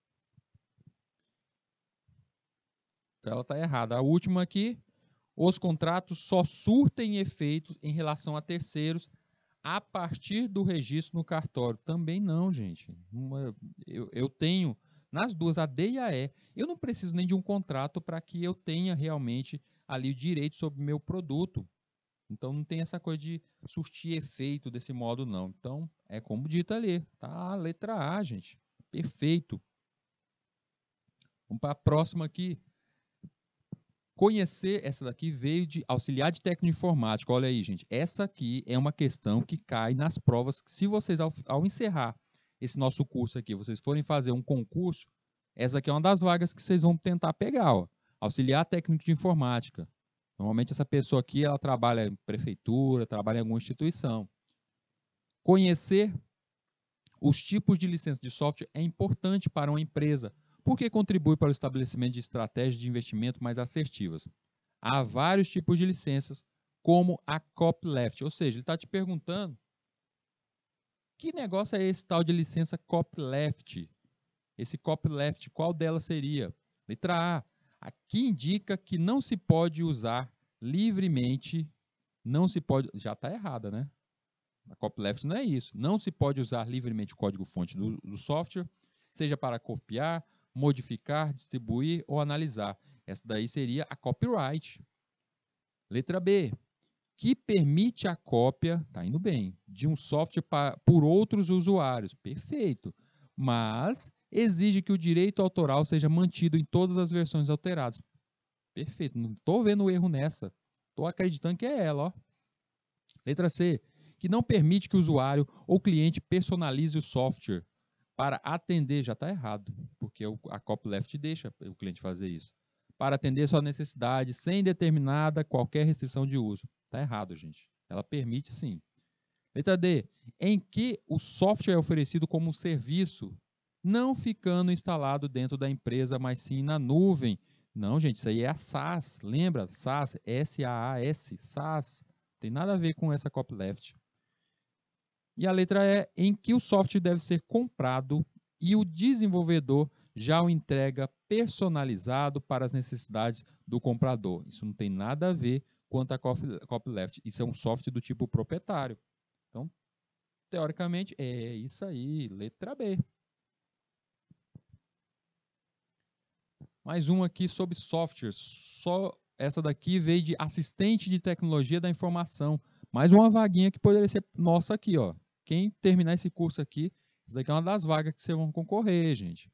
Então ela está errada. A última aqui. Os contratos só surtem efeitos em relação a terceiros a partir do registro no cartório. Também não, gente. Eu, eu tenho, nas duas, a D e a E, eu não preciso nem de um contrato para que eu tenha realmente ali o direito sobre o meu produto. Então, não tem essa coisa de surtir efeito desse modo, não. Então, é como dito ali. Tá a letra A, gente. Perfeito. Vamos para a próxima aqui. Conhecer, essa daqui veio de auxiliar de técnico informático. Olha aí, gente. Essa aqui é uma questão que cai nas provas. Se vocês, ao, ao encerrar esse nosso curso aqui, vocês forem fazer um concurso, essa aqui é uma das vagas que vocês vão tentar pegar. Ó. Auxiliar técnico de informática. Normalmente essa pessoa aqui, ela trabalha em prefeitura, trabalha em alguma instituição. Conhecer os tipos de licença de software é importante para uma empresa, porque contribui para o estabelecimento de estratégias de investimento mais assertivas. Há vários tipos de licenças, como a copyleft, ou seja, ele está te perguntando que negócio é esse tal de licença copyleft? Esse copyleft, qual delas seria? Letra A. Aqui indica que não se pode usar livremente, não se pode, já está errada, né? A copyleft não é isso. Não se pode usar livremente o código-fonte do, do software, seja para copiar, modificar, distribuir ou analisar. Essa daí seria a copyright. Letra B, que permite a cópia, tá indo bem, de um software pra, por outros usuários. Perfeito. Mas exige que o direito autoral seja mantido em todas as versões alteradas. Perfeito. Não estou vendo erro nessa. Estou acreditando que é ela. Ó. Letra C, que não permite que o usuário ou cliente personalize o software para atender, já está errado, porque a copyleft deixa o cliente fazer isso, para atender sua necessidade sem determinada qualquer restrição de uso. Está errado, gente. Ela permite sim. Letra D, em que o software é oferecido como um serviço, não ficando instalado dentro da empresa, mas sim na nuvem. Não, gente, isso aí é a SaaS. Lembra? SaaS, S A A S, SaaS. Tem nada a ver com essa copyleft. E a letra E, em que o software deve ser comprado e o desenvolvedor já o entrega personalizado para as necessidades do comprador. Isso não tem nada a ver quanto a copyleft. Isso é um software do tipo proprietário. Então, teoricamente, é isso aí, letra B. Mais uma aqui sobre software. Só essa daqui veio de assistente de tecnologia da informação. Mais uma vaguinha que poderia ser nossa aqui, ó. Quem terminar esse curso aqui, isso daqui é uma das vagas que vocês vão concorrer, gente.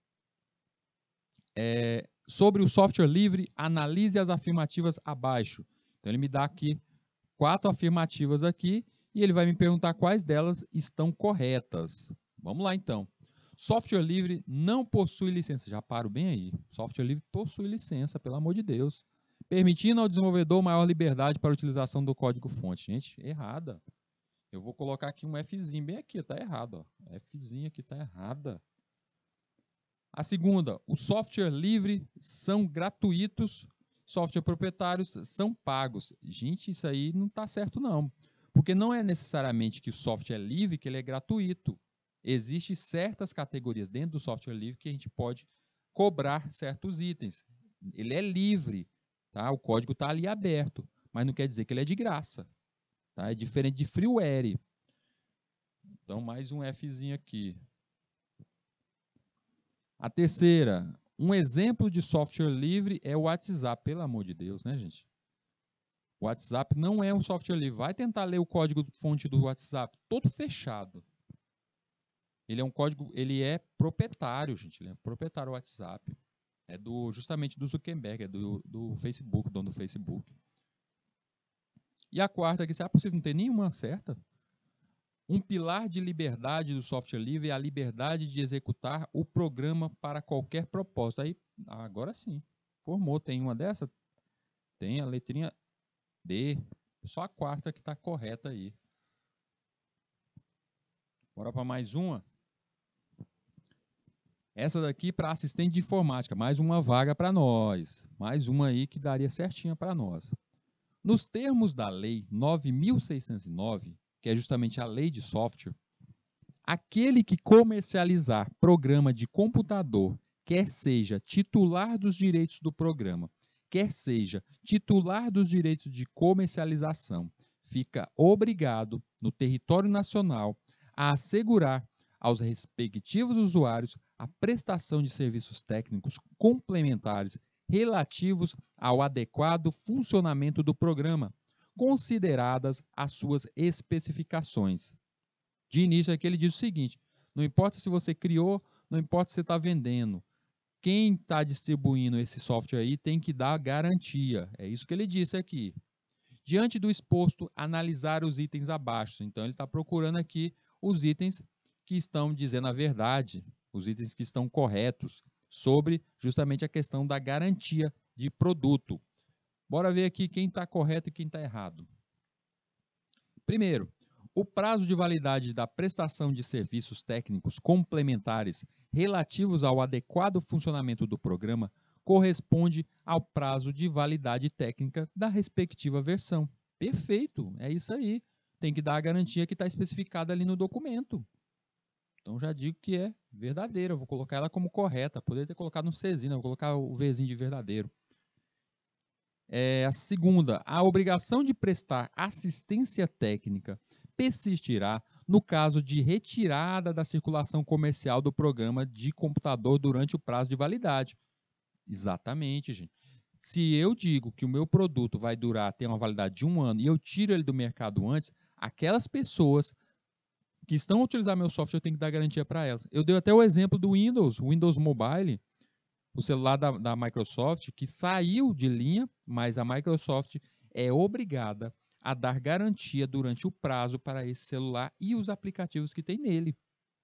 É, sobre o software livre, analise as afirmativas abaixo. Então, ele me dá aqui quatro afirmativas aqui e ele vai me perguntar quais delas estão corretas. Vamos lá, então. Software livre não possui licença. Já paro bem aí. Software livre possui licença, pelo amor de Deus. Permitindo ao desenvolvedor maior liberdade para a utilização do código-fonte. Gente, errada. Eu vou colocar aqui um Fzinho bem aqui, tá errado. Ó. Fzinho aqui tá errada. A segunda, os software livre são gratuitos, software proprietários são pagos. Gente, isso aí não tá certo não. Porque não é necessariamente que o software é livre, que ele é gratuito. Existem certas categorias dentro do software livre que a gente pode cobrar certos itens. Ele é livre, tá? O código está ali aberto, mas não quer dizer que ele é de graça. Tá? É diferente de freeware. Então, mais um Fzinho aqui. A terceira, um exemplo de software livre é o WhatsApp. Pelo amor de Deus, né, gente? O WhatsApp não é um software livre. Vai tentar ler o código-fonte do WhatsApp, todo fechado. Ele é um código, ele é proprietário, gente. Ele é proprietário do WhatsApp. É do, justamente do Zuckerberg, é do, do Facebook, dono do Facebook. E a quarta, que se é possível não ter nenhuma certa, um pilar de liberdade do software livre é a liberdade de executar o programa para qualquer propósito. Aí, agora sim, formou. Tem uma dessa? Tem a letrinha D. Só a quarta que está correta aí. Bora para mais uma. Essa daqui para assistente de informática. Mais uma vaga para nós. Mais uma aí que daria certinha para nós. Nos termos da Lei nove mil seiscentos e nove, que é justamente a lei de software, aquele que comercializar programa de computador, quer seja titular dos direitos do programa, quer seja titular dos direitos de comercialização, fica obrigado, no território nacional, a assegurar aos respectivos usuários a prestação de serviços técnicos complementares relativos ao adequado funcionamento do programa, consideradas as suas especificações. De início, aqui ele diz o seguinte, não importa se você criou, não importa se você está vendendo, quem está distribuindo esse software aí tem que dar garantia. É isso que ele disse aqui. Diante do exposto, analisar os itens abaixo. Então, ele está procurando aqui os itens que estão dizendo a verdade, os itens que estão corretos, sobre justamente a questão da garantia de produto. Bora ver aqui quem está correto e quem está errado. Primeiro, o prazo de validade da prestação de serviços técnicos complementares relativos ao adequado funcionamento do programa corresponde ao prazo de validade técnica da respectiva versão. Perfeito, é isso aí. Tem que dar a garantia que está especificada ali no documento. Então, já digo que é verdadeira. Eu vou colocar ela como correta. Poderia ter colocado um Czinho, vou colocar o Vzinho de verdadeiro. É, a segunda, a obrigação de prestar assistência técnica persistirá no caso de retirada da circulação comercial do programa de computador durante o prazo de validade. Exatamente, gente. Se eu digo que o meu produto vai durar, tem uma validade de um ano, e eu tiro ele do mercado antes, aquelas pessoas que estão a utilizar meu software, eu tenho que dar garantia para elas. Eu dei até o exemplo do Windows, o Windows Mobile, o celular da, da Microsoft, que saiu de linha, mas a Microsoft é obrigada a dar garantia durante o prazo para esse celular e os aplicativos que tem nele.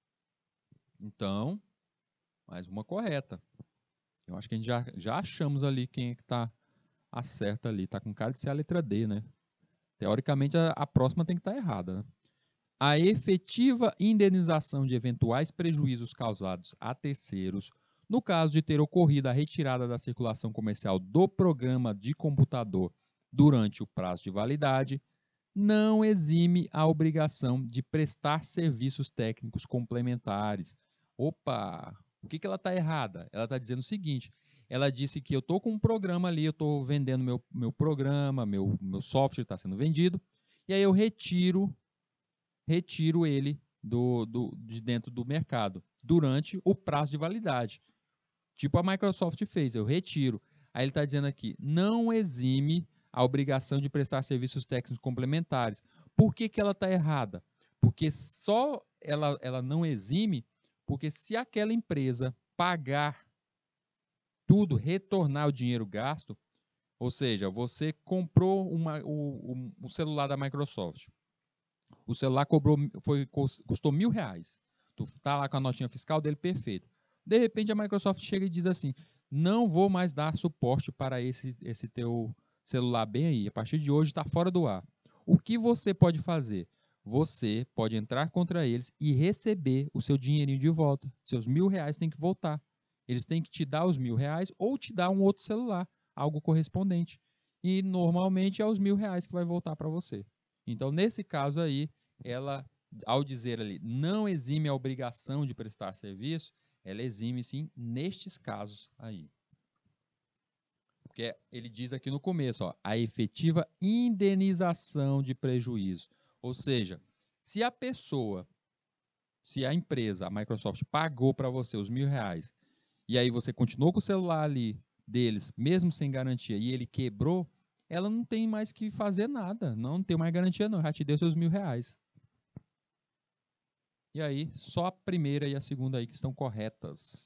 Então, mais uma correta. Eu acho que a gente já, já achamos ali quem é que está acerta ali. Está com cara de ser a letra D, né? Teoricamente, a, a próxima tem que estar errada, né? A efetiva indenização de eventuais prejuízos causados a terceiros, no caso de ter ocorrido a retirada da circulação comercial do programa de computador durante o prazo de validade, não exime a obrigação de prestar serviços técnicos complementares. Opa! O que, que ela está errada? Ela está dizendo o seguinte, ela disse que eu estou com um programa ali, eu estou vendendo meu, meu programa, meu, meu software está sendo vendido, e aí eu retiro, retiro ele do, do, de dentro do mercado, durante o prazo de validade. Tipo a Microsoft fez, eu retiro. Aí ele está dizendo aqui, não exime a obrigação de prestar serviços técnicos complementares. Por que, que ela está errada? Porque só ela, ela não exime, porque se aquela empresa pagar tudo, retornar o dinheiro gasto, ou seja, você comprou uma, o, o, o celular da Microsoft, o celular cobrou, foi, custou mil reais, tu tá lá com a notinha fiscal dele perfeita. De repente a Microsoft chega e diz assim, não vou mais dar suporte para esse, esse teu celular bem aí, a partir de hoje está fora do ar. O que você pode fazer? Você pode entrar contra eles e receber o seu dinheirinho de volta. Seus mil reais tem que voltar. Eles têm que te dar os mil reais ou te dar um outro celular, algo correspondente. E normalmente é os mil reais que vai voltar para você. Então, nesse caso aí, ela, ao dizer ali, não exime a obrigação de prestar serviço, ela exime sim nestes casos aí. Porque ele diz aqui no começo, ó, a efetiva indenização de prejuízo. Ou seja, se a pessoa, se a empresa, a Microsoft, pagou para você os mil reais, e aí você continuou com o celular ali deles, mesmo sem garantia, e ele quebrou, ela não tem mais que fazer nada. Não, não tem mais garantia não, já te deu seus mil reais. E aí, só a primeira e a segunda aí que estão corretas.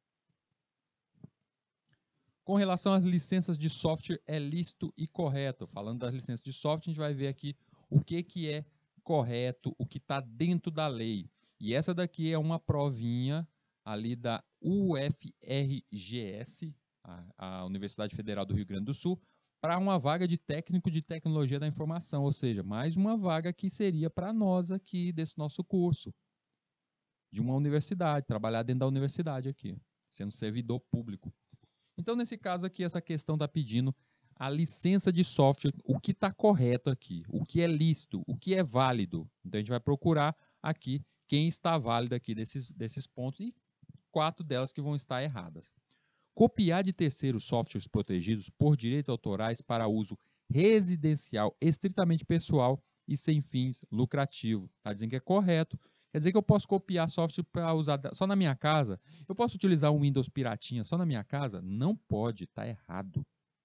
Com relação às licenças de software, é lícito e correto. Falando das licenças de software, a gente vai ver aqui o que, que é correto, o que está dentro da lei. E essa daqui é uma provinha ali da U F R G S, a, a Universidade Federal do Rio Grande do Sul, para uma vaga de técnico de tecnologia da informação, ou seja, mais uma vaga que seria para nós aqui desse nosso curso, de uma universidade, trabalhar dentro da universidade aqui, sendo servidor público. Então, nesse caso aqui, essa questão está pedindo a licença de software, o que está correto aqui, o que é lícito, o que é válido. Então, a gente vai procurar aqui quem está válido aqui desses, desses pontos e quatro delas que vão estar erradas. Copiar de terceiros softwares protegidos por direitos autorais para uso residencial, estritamente pessoal e sem fins lucrativos. Está dizendo que é correto. Quer dizer que eu posso copiar software para usar só na minha casa? Eu posso utilizar um Windows piratinha só na minha casa? Não pode, está errado.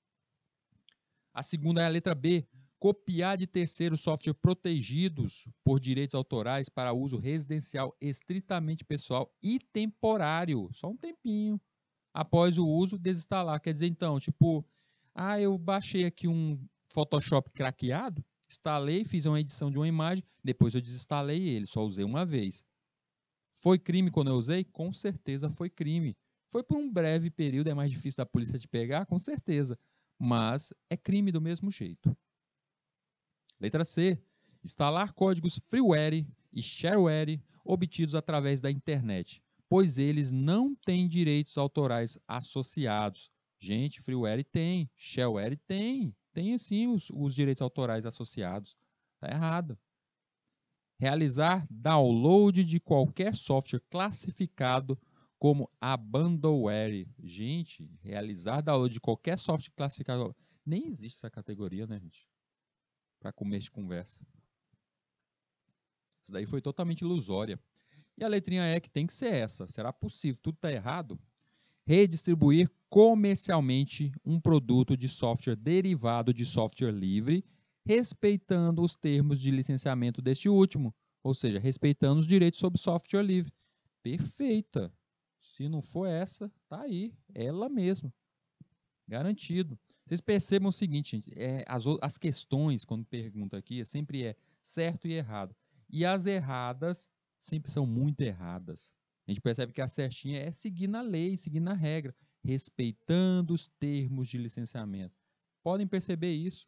A segunda é a letra B. Copiar de terceiros software protegidos por direitos autorais para uso residencial, estritamente pessoal e temporário. Só um tempinho. Após o uso, desinstalar. Quer dizer, então, tipo, ah, eu baixei aqui um Photoshop craqueado, instalei, fiz uma edição de uma imagem, depois eu desinstalei ele, só usei uma vez. Foi crime quando eu usei? Com certeza foi crime. Foi por um breve período, é mais difícil da polícia te pegar? Com certeza. Mas é crime do mesmo jeito. Letra C. Instalar códigos freeware e shareware obtidos através da internet, pois eles não têm direitos autorais associados. Gente, freeware tem, shareware tem, tem sim os, os direitos autorais associados. Está errado. Realizar download de qualquer software classificado como abandonware. Gente, realizar download de qualquer software classificado. Nem existe essa categoria, né, gente? Para começo de conversa. Isso daí foi totalmente ilusória. E a letrinha E que tem que ser essa. Será possível? Tudo está errado? Redistribuir comercialmente um produto de software derivado de software livre, respeitando os termos de licenciamento deste último, ou seja, respeitando os direitos sobre software livre. Perfeita. Se não for essa, tá aí, ela mesma. Garantido. Vocês percebam o seguinte, gente, é, as, as questões, quando pergunta aqui, é, sempre é certo e errado. E as erradas sempre são muito erradas. A gente percebe que a certinha é seguir na lei, seguir na regra, respeitando os termos de licenciamento. Podem perceber isso.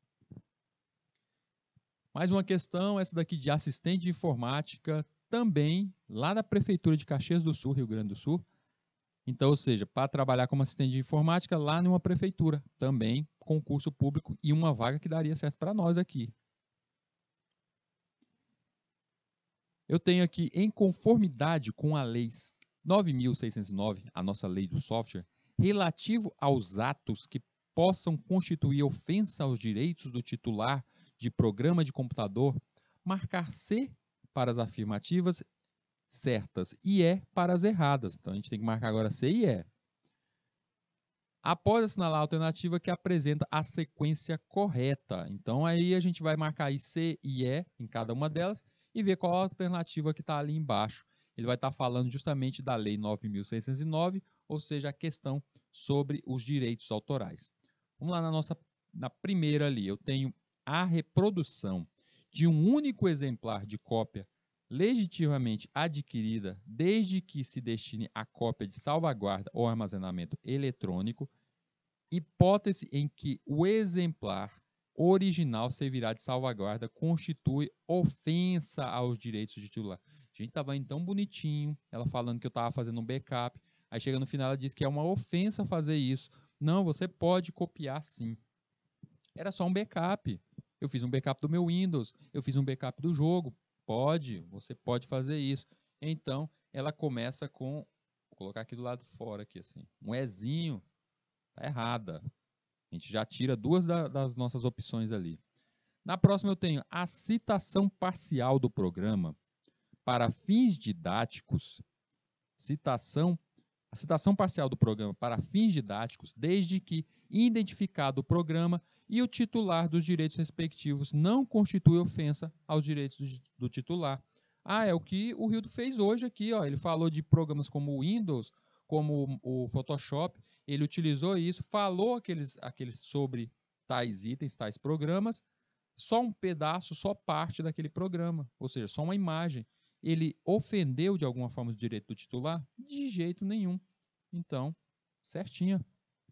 Mais uma questão, essa daqui de assistente de informática, também lá da Prefeitura de Caxias do Sul, Rio Grande do Sul. Então, ou seja, para trabalhar como assistente de informática lá numa prefeitura, também concurso público e uma vaga que daria certo para nós aqui. Eu tenho aqui, em conformidade com a Lei nove mil seiscentos e nove, a nossa lei do software, relativo aos atos que possam constituir ofensa aos direitos do titular de programa de computador, marcar C para as afirmativas certas e E para as erradas. Então, a gente tem que marcar agora C e E. Após assinalar a alternativa que apresenta a sequência correta. Então, aí a gente vai marcar aí C e E em cada uma delas e ver qual a alternativa que está ali embaixo. Ele vai estar tá falando justamente da Lei nove mil seiscentos e nove, ou seja, a questão sobre os direitos autorais. Vamos lá na nossa na primeira ali. Eu tenho a reprodução de um único exemplar de cópia legitimamente adquirida, desde que se destine a cópia de salvaguarda ou armazenamento eletrônico, hipótese em que o exemplar original servirá de salvaguarda, constitui ofensa aos direitos de titular. A gente estava indo tão bonitinho, ela falando que eu estava fazendo um backup, aí chega no final ela diz que é uma ofensa fazer isso. Não, você pode copiar sim. Era só um backup. Eu fiz um backup do meu Windows, eu fiz um backup do jogo. Pode, você pode fazer isso. Então, ela começa com, vou colocar aqui do lado fora, aqui assim, um Ezinho, tá errada. A gente já tira duas da, das nossas opções ali. Na próxima eu tenho a citação parcial do programa para fins didáticos. Citação, a citação parcial do programa para fins didáticos, desde que identificado o programa e o titular dos direitos respectivos não constitui ofensa aos direitos do titular. Ah, é o que o Rildo fez hoje aqui, ó. Ele falou de programas como o Windows, como o Photoshop, ele utilizou isso, falou aqueles, aqueles sobre tais itens, tais programas, só um pedaço, só parte daquele programa, ou seja, só uma imagem. Ele ofendeu de alguma forma o direito do titular? De jeito nenhum. Então, certinha.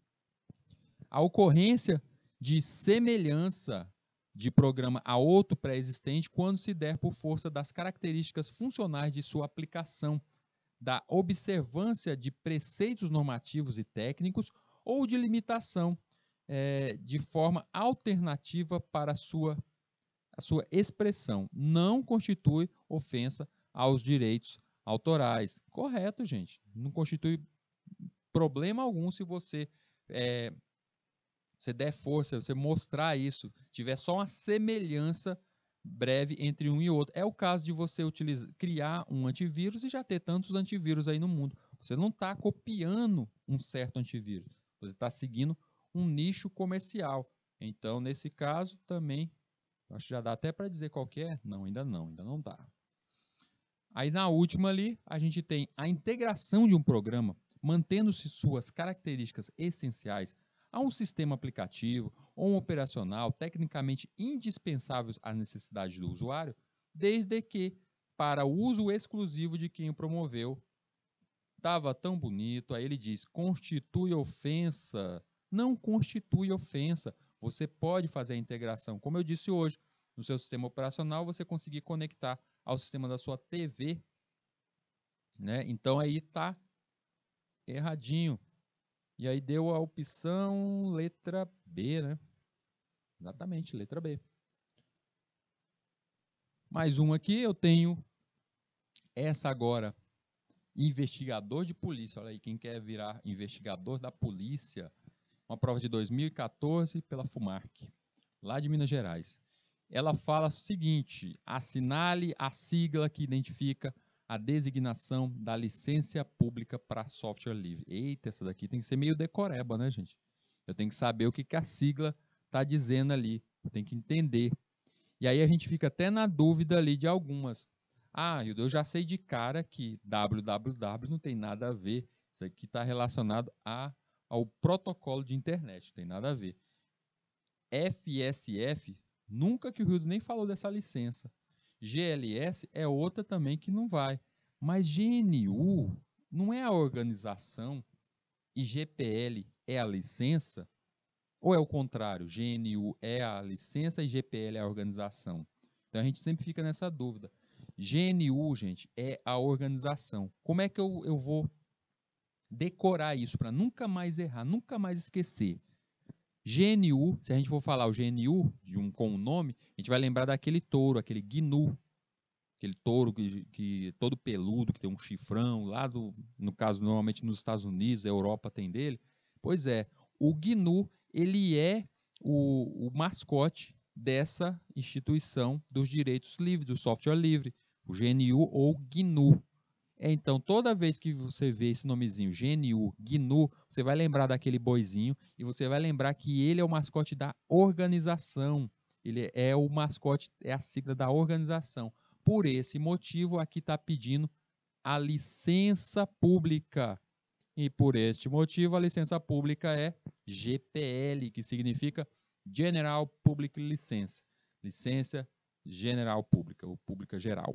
A ocorrência de semelhança de programa a outro pré-existente quando se der por força das características funcionais de sua aplicação, da observância de preceitos normativos e técnicos ou de limitação é, de forma alternativa para a sua, a sua expressão. Não constitui ofensa aos direitos autorais. Correto, gente. Não constitui problema algum se você... É, você der força, você mostrar isso, tiver só uma semelhança breve entre um e outro. É o caso de você utilizar, criar um antivírus e já ter tantos antivírus aí no mundo. Você não está copiando um certo antivírus, você está seguindo um nicho comercial. Então, nesse caso, também, acho que já dá até para dizer qual que é. Não, ainda não, ainda não dá. Aí, na última ali, a gente tem a integração de um programa, mantendo-se suas características essenciais, a um sistema aplicativo ou um operacional tecnicamente indispensáveis às necessidades do usuário, desde que para o uso exclusivo de quem o promoveu. Estava tão bonito, aí ele diz, constitui ofensa. Não constitui ofensa. Você pode fazer a integração, como eu disse hoje, no seu sistema operacional, você conseguir conectar ao sistema da sua T V. Né? Então aí está erradinho. E aí deu a opção letra B, né? Exatamente, letra B. Mais um aqui, eu tenho essa agora, investigador de polícia. Olha aí, quem quer virar investigador da polícia. Uma prova de dois mil e quatorze pela FUMARC, lá de Minas Gerais. ela fala o seguinte: assinale a sigla que identifica a designação da licença pública para software livre. Eita, essa daqui tem que ser meio decoreba, né, gente? Eu tenho que saber o que, que a sigla está dizendo ali, tem que entender. E aí a gente fica até na dúvida ali de algumas. Ah, eu já sei de cara que www não tem nada a ver, isso aqui está relacionado a, ao protocolo de internet, não tem nada a ver. F S F, nunca que o Hildo nem falou dessa licença. G L S é outra também que não vai. Mas G N U não é a organização e G P L é a licença? Ou é o contrário? G N U é a licença e G P L é a organização? Então a gente sempre fica nessa dúvida. G N U, gente, é a organização. Como é que eu, eu vou decorar isso para nunca mais errar, nunca mais esquecer? G N U, se a gente for falar o G N U de um, com o nome, a gente vai lembrar daquele touro, aquele G N U, aquele touro que, que todo peludo, que tem um chifrão, lá do, no caso, normalmente nos Estados Unidos, a Europa tem dele. Pois é, o G N U, ele é o, o mascote dessa instituição dos direitos livres, do software livre, o G N U ou G N U. Então, toda vez que você vê esse nomezinho, G N U, G N U, você vai lembrar daquele boizinho e você vai lembrar que ele é o mascote da organização. Ele é o mascote, é a sigla da organização. Por esse motivo, aqui está pedindo a licença pública. E por este motivo, a licença pública é G P L, que significa General Public License. Licença General Pública, ou Pública Geral.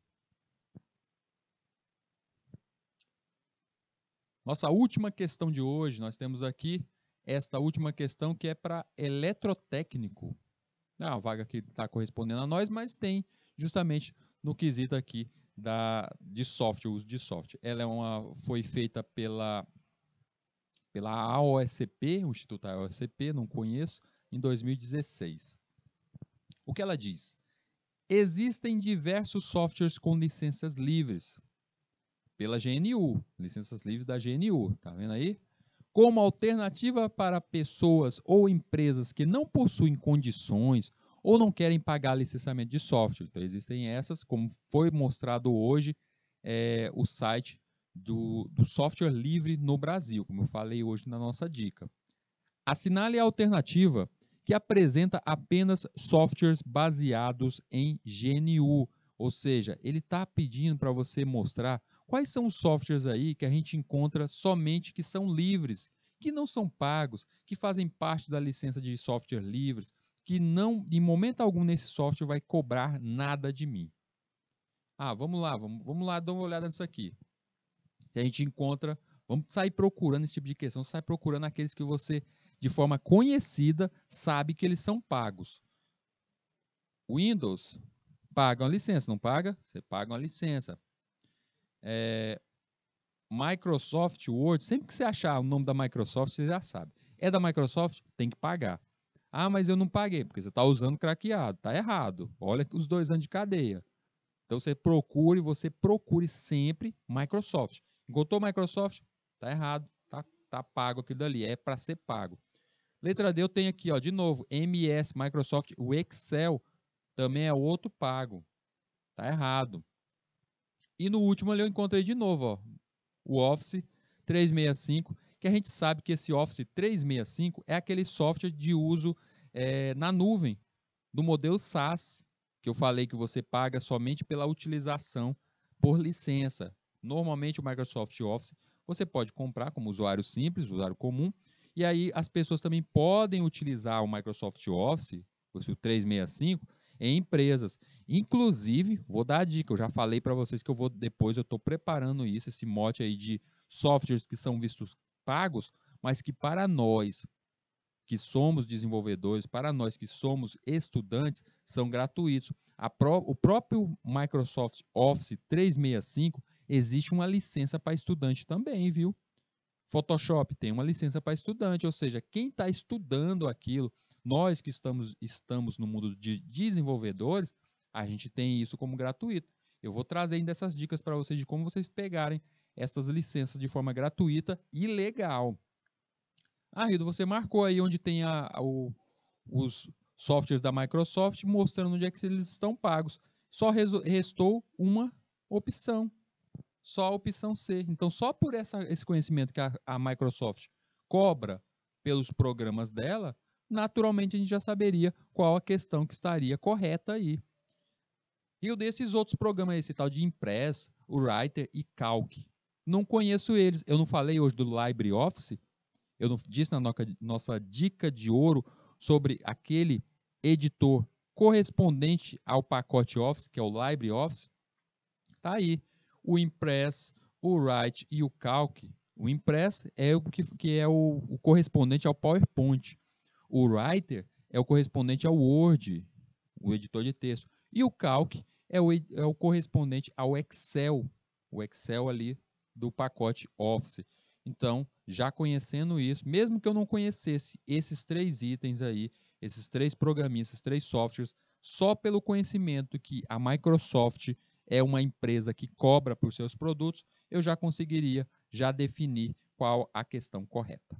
Nossa última questão de hoje, nós temos aqui esta última questão que é para eletrotécnico. É uma vaga que está correspondendo a nós, mas tem justamente no quesito aqui da, de software, uso de software. Ela é uma, foi feita pela, pela A O S P, o Instituto A O S P, não conheço, em dois mil e dezesseis. O que ela diz? Existem diversos softwares com licenças livres, pela G N U, licenças livres da G N U, tá vendo aí? Como alternativa para pessoas ou empresas que não possuem condições ou não querem pagar licenciamento de software. Então, existem essas, como foi mostrado hoje, é, o site do, do software livre no Brasil, como eu falei hoje na nossa dica. Assinale a alternativa que apresenta apenas softwares baseados em G N U, ou seja, ele está pedindo para você mostrar quais são os softwares aí que a gente encontra somente que são livres, que não são pagos, que fazem parte da licença de software livres, que não, em momento algum nesse software vai cobrar nada de mim. Ah, vamos lá, vamos, vamos lá dar uma olhada nisso aqui. Se a gente encontra, vamos sair procurando esse tipo de questão, sai procurando aqueles que você, de forma conhecida, sabe que eles são pagos. Windows, paga uma licença, não paga? Você paga uma licença. É, Microsoft Word, sempre que você achar o nome da Microsoft, você já sabe. É da Microsoft? Tem que pagar. Ah, mas eu não paguei, porque você está usando craqueado. Está errado. Olha os dois anos de cadeia. Então você procure, você procure sempre Microsoft. Encontrou Microsoft? Está errado. Está tá pago aquilo dali. É para ser pago. Letra D eu tenho aqui, ó, de novo, M S, Microsoft, o Excel também é outro pago. Está errado. E no último ali eu encontrei de novo, ó, o Office trezentos e sessenta e cinco, que a gente sabe que esse Office trezentos e sessenta e cinco é aquele software de uso é, na nuvem, do modelo SaaS, que eu falei que você paga somente pela utilização por licença. Normalmente o Microsoft Office você pode comprar como usuário simples, usuário comum, e aí as pessoas também podem utilizar o Microsoft Office, o trezentos e sessenta e cinco, em empresas. Inclusive, vou dar a dica, eu já falei para vocês que eu vou depois, eu estou preparando isso, esse mote aí de softwares que são vistos pagos, mas que para nós que somos desenvolvedores, para nós que somos estudantes, são gratuitos. Pró o próprio Microsoft Office trezentos e sessenta e cinco existe uma licença para estudante também, viu? Photoshop tem uma licença para estudante, ou seja, quem está estudando aquilo, nós que estamos, estamos no mundo de desenvolvedores, a gente tem isso como gratuito. Eu vou trazer ainda essas dicas para vocês de como vocês pegarem essas licenças de forma gratuita e legal. Ah, Rildo, você marcou aí onde tem a, a, o, os softwares da Microsoft mostrando onde é que eles estão pagos. Só restou uma opção, só a opção C. Então, só por essa, esse conhecimento que a, a Microsoft cobra pelos programas dela, naturalmente a gente já saberia qual a questão que estaria correta aí. E o desses outros programas, esse tal de Impress, o Writer e Calc. Não conheço eles. Eu não falei hoje do LibreOffice. Eu não disse na nossa, nossa dica de ouro sobre aquele editor correspondente ao pacote Office, que é o LibreOffice. Tá aí. O Impress, o Write e o Calc. O Impress é o que, que é o, o correspondente ao PowerPoint. O Writer é o correspondente ao Word, o editor de texto. E o Calc é o, é o correspondente ao Excel, o Excel ali do pacote Office. Então, já conhecendo isso, mesmo que eu não conhecesse esses três itens aí, esses três programinhas, esses três softwares, só pelo conhecimento que a Microsoft é uma empresa que cobra por seus produtos, eu já conseguiria já definir qual a questão correta.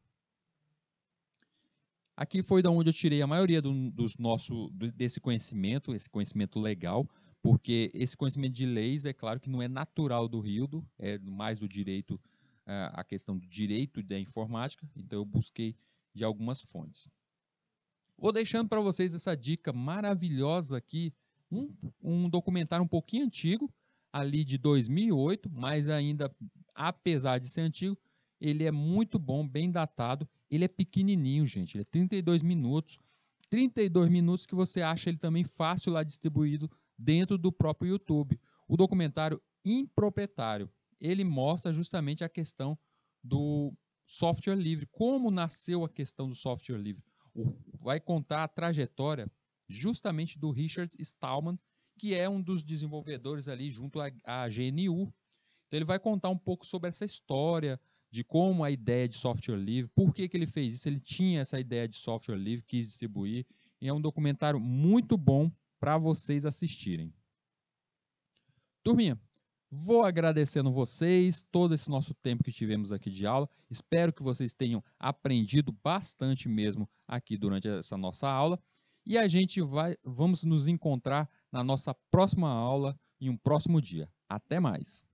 Aqui foi da onde eu tirei a maioria do, dos nosso, desse conhecimento, esse conhecimento legal, porque esse conhecimento de leis, é claro que não é natural do Rildo, é mais do direito, a questão do direito da informática, então eu busquei de algumas fontes. Vou deixando para vocês essa dica maravilhosa aqui, um, um documentário um pouquinho antigo, ali de dois mil e oito, mas ainda, apesar de ser antigo, ele é muito bom, bem datado. Ele é pequenininho, gente, ele é trinta e dois minutos. trinta e dois minutos que você acha ele também fácil lá distribuído dentro do próprio YouTube. O documentário Improprietário, ele mostra justamente a questão do software livre, como nasceu a questão do software livre. Vai contar a trajetória justamente do Richard Stallman, que é um dos desenvolvedores ali junto à G N U. Então ele vai contar um pouco sobre essa história, de como a ideia de software livre, por que, que ele fez isso, ele tinha essa ideia de software livre, quis distribuir, e é um documentário muito bom para vocês assistirem. Turminha, vou agradecendo vocês, todo esse nosso tempo que tivemos aqui de aula, espero que vocês tenham aprendido bastante mesmo aqui durante essa nossa aula, e a gente vai, vamos nos encontrar na nossa próxima aula, em um próximo dia. Até mais!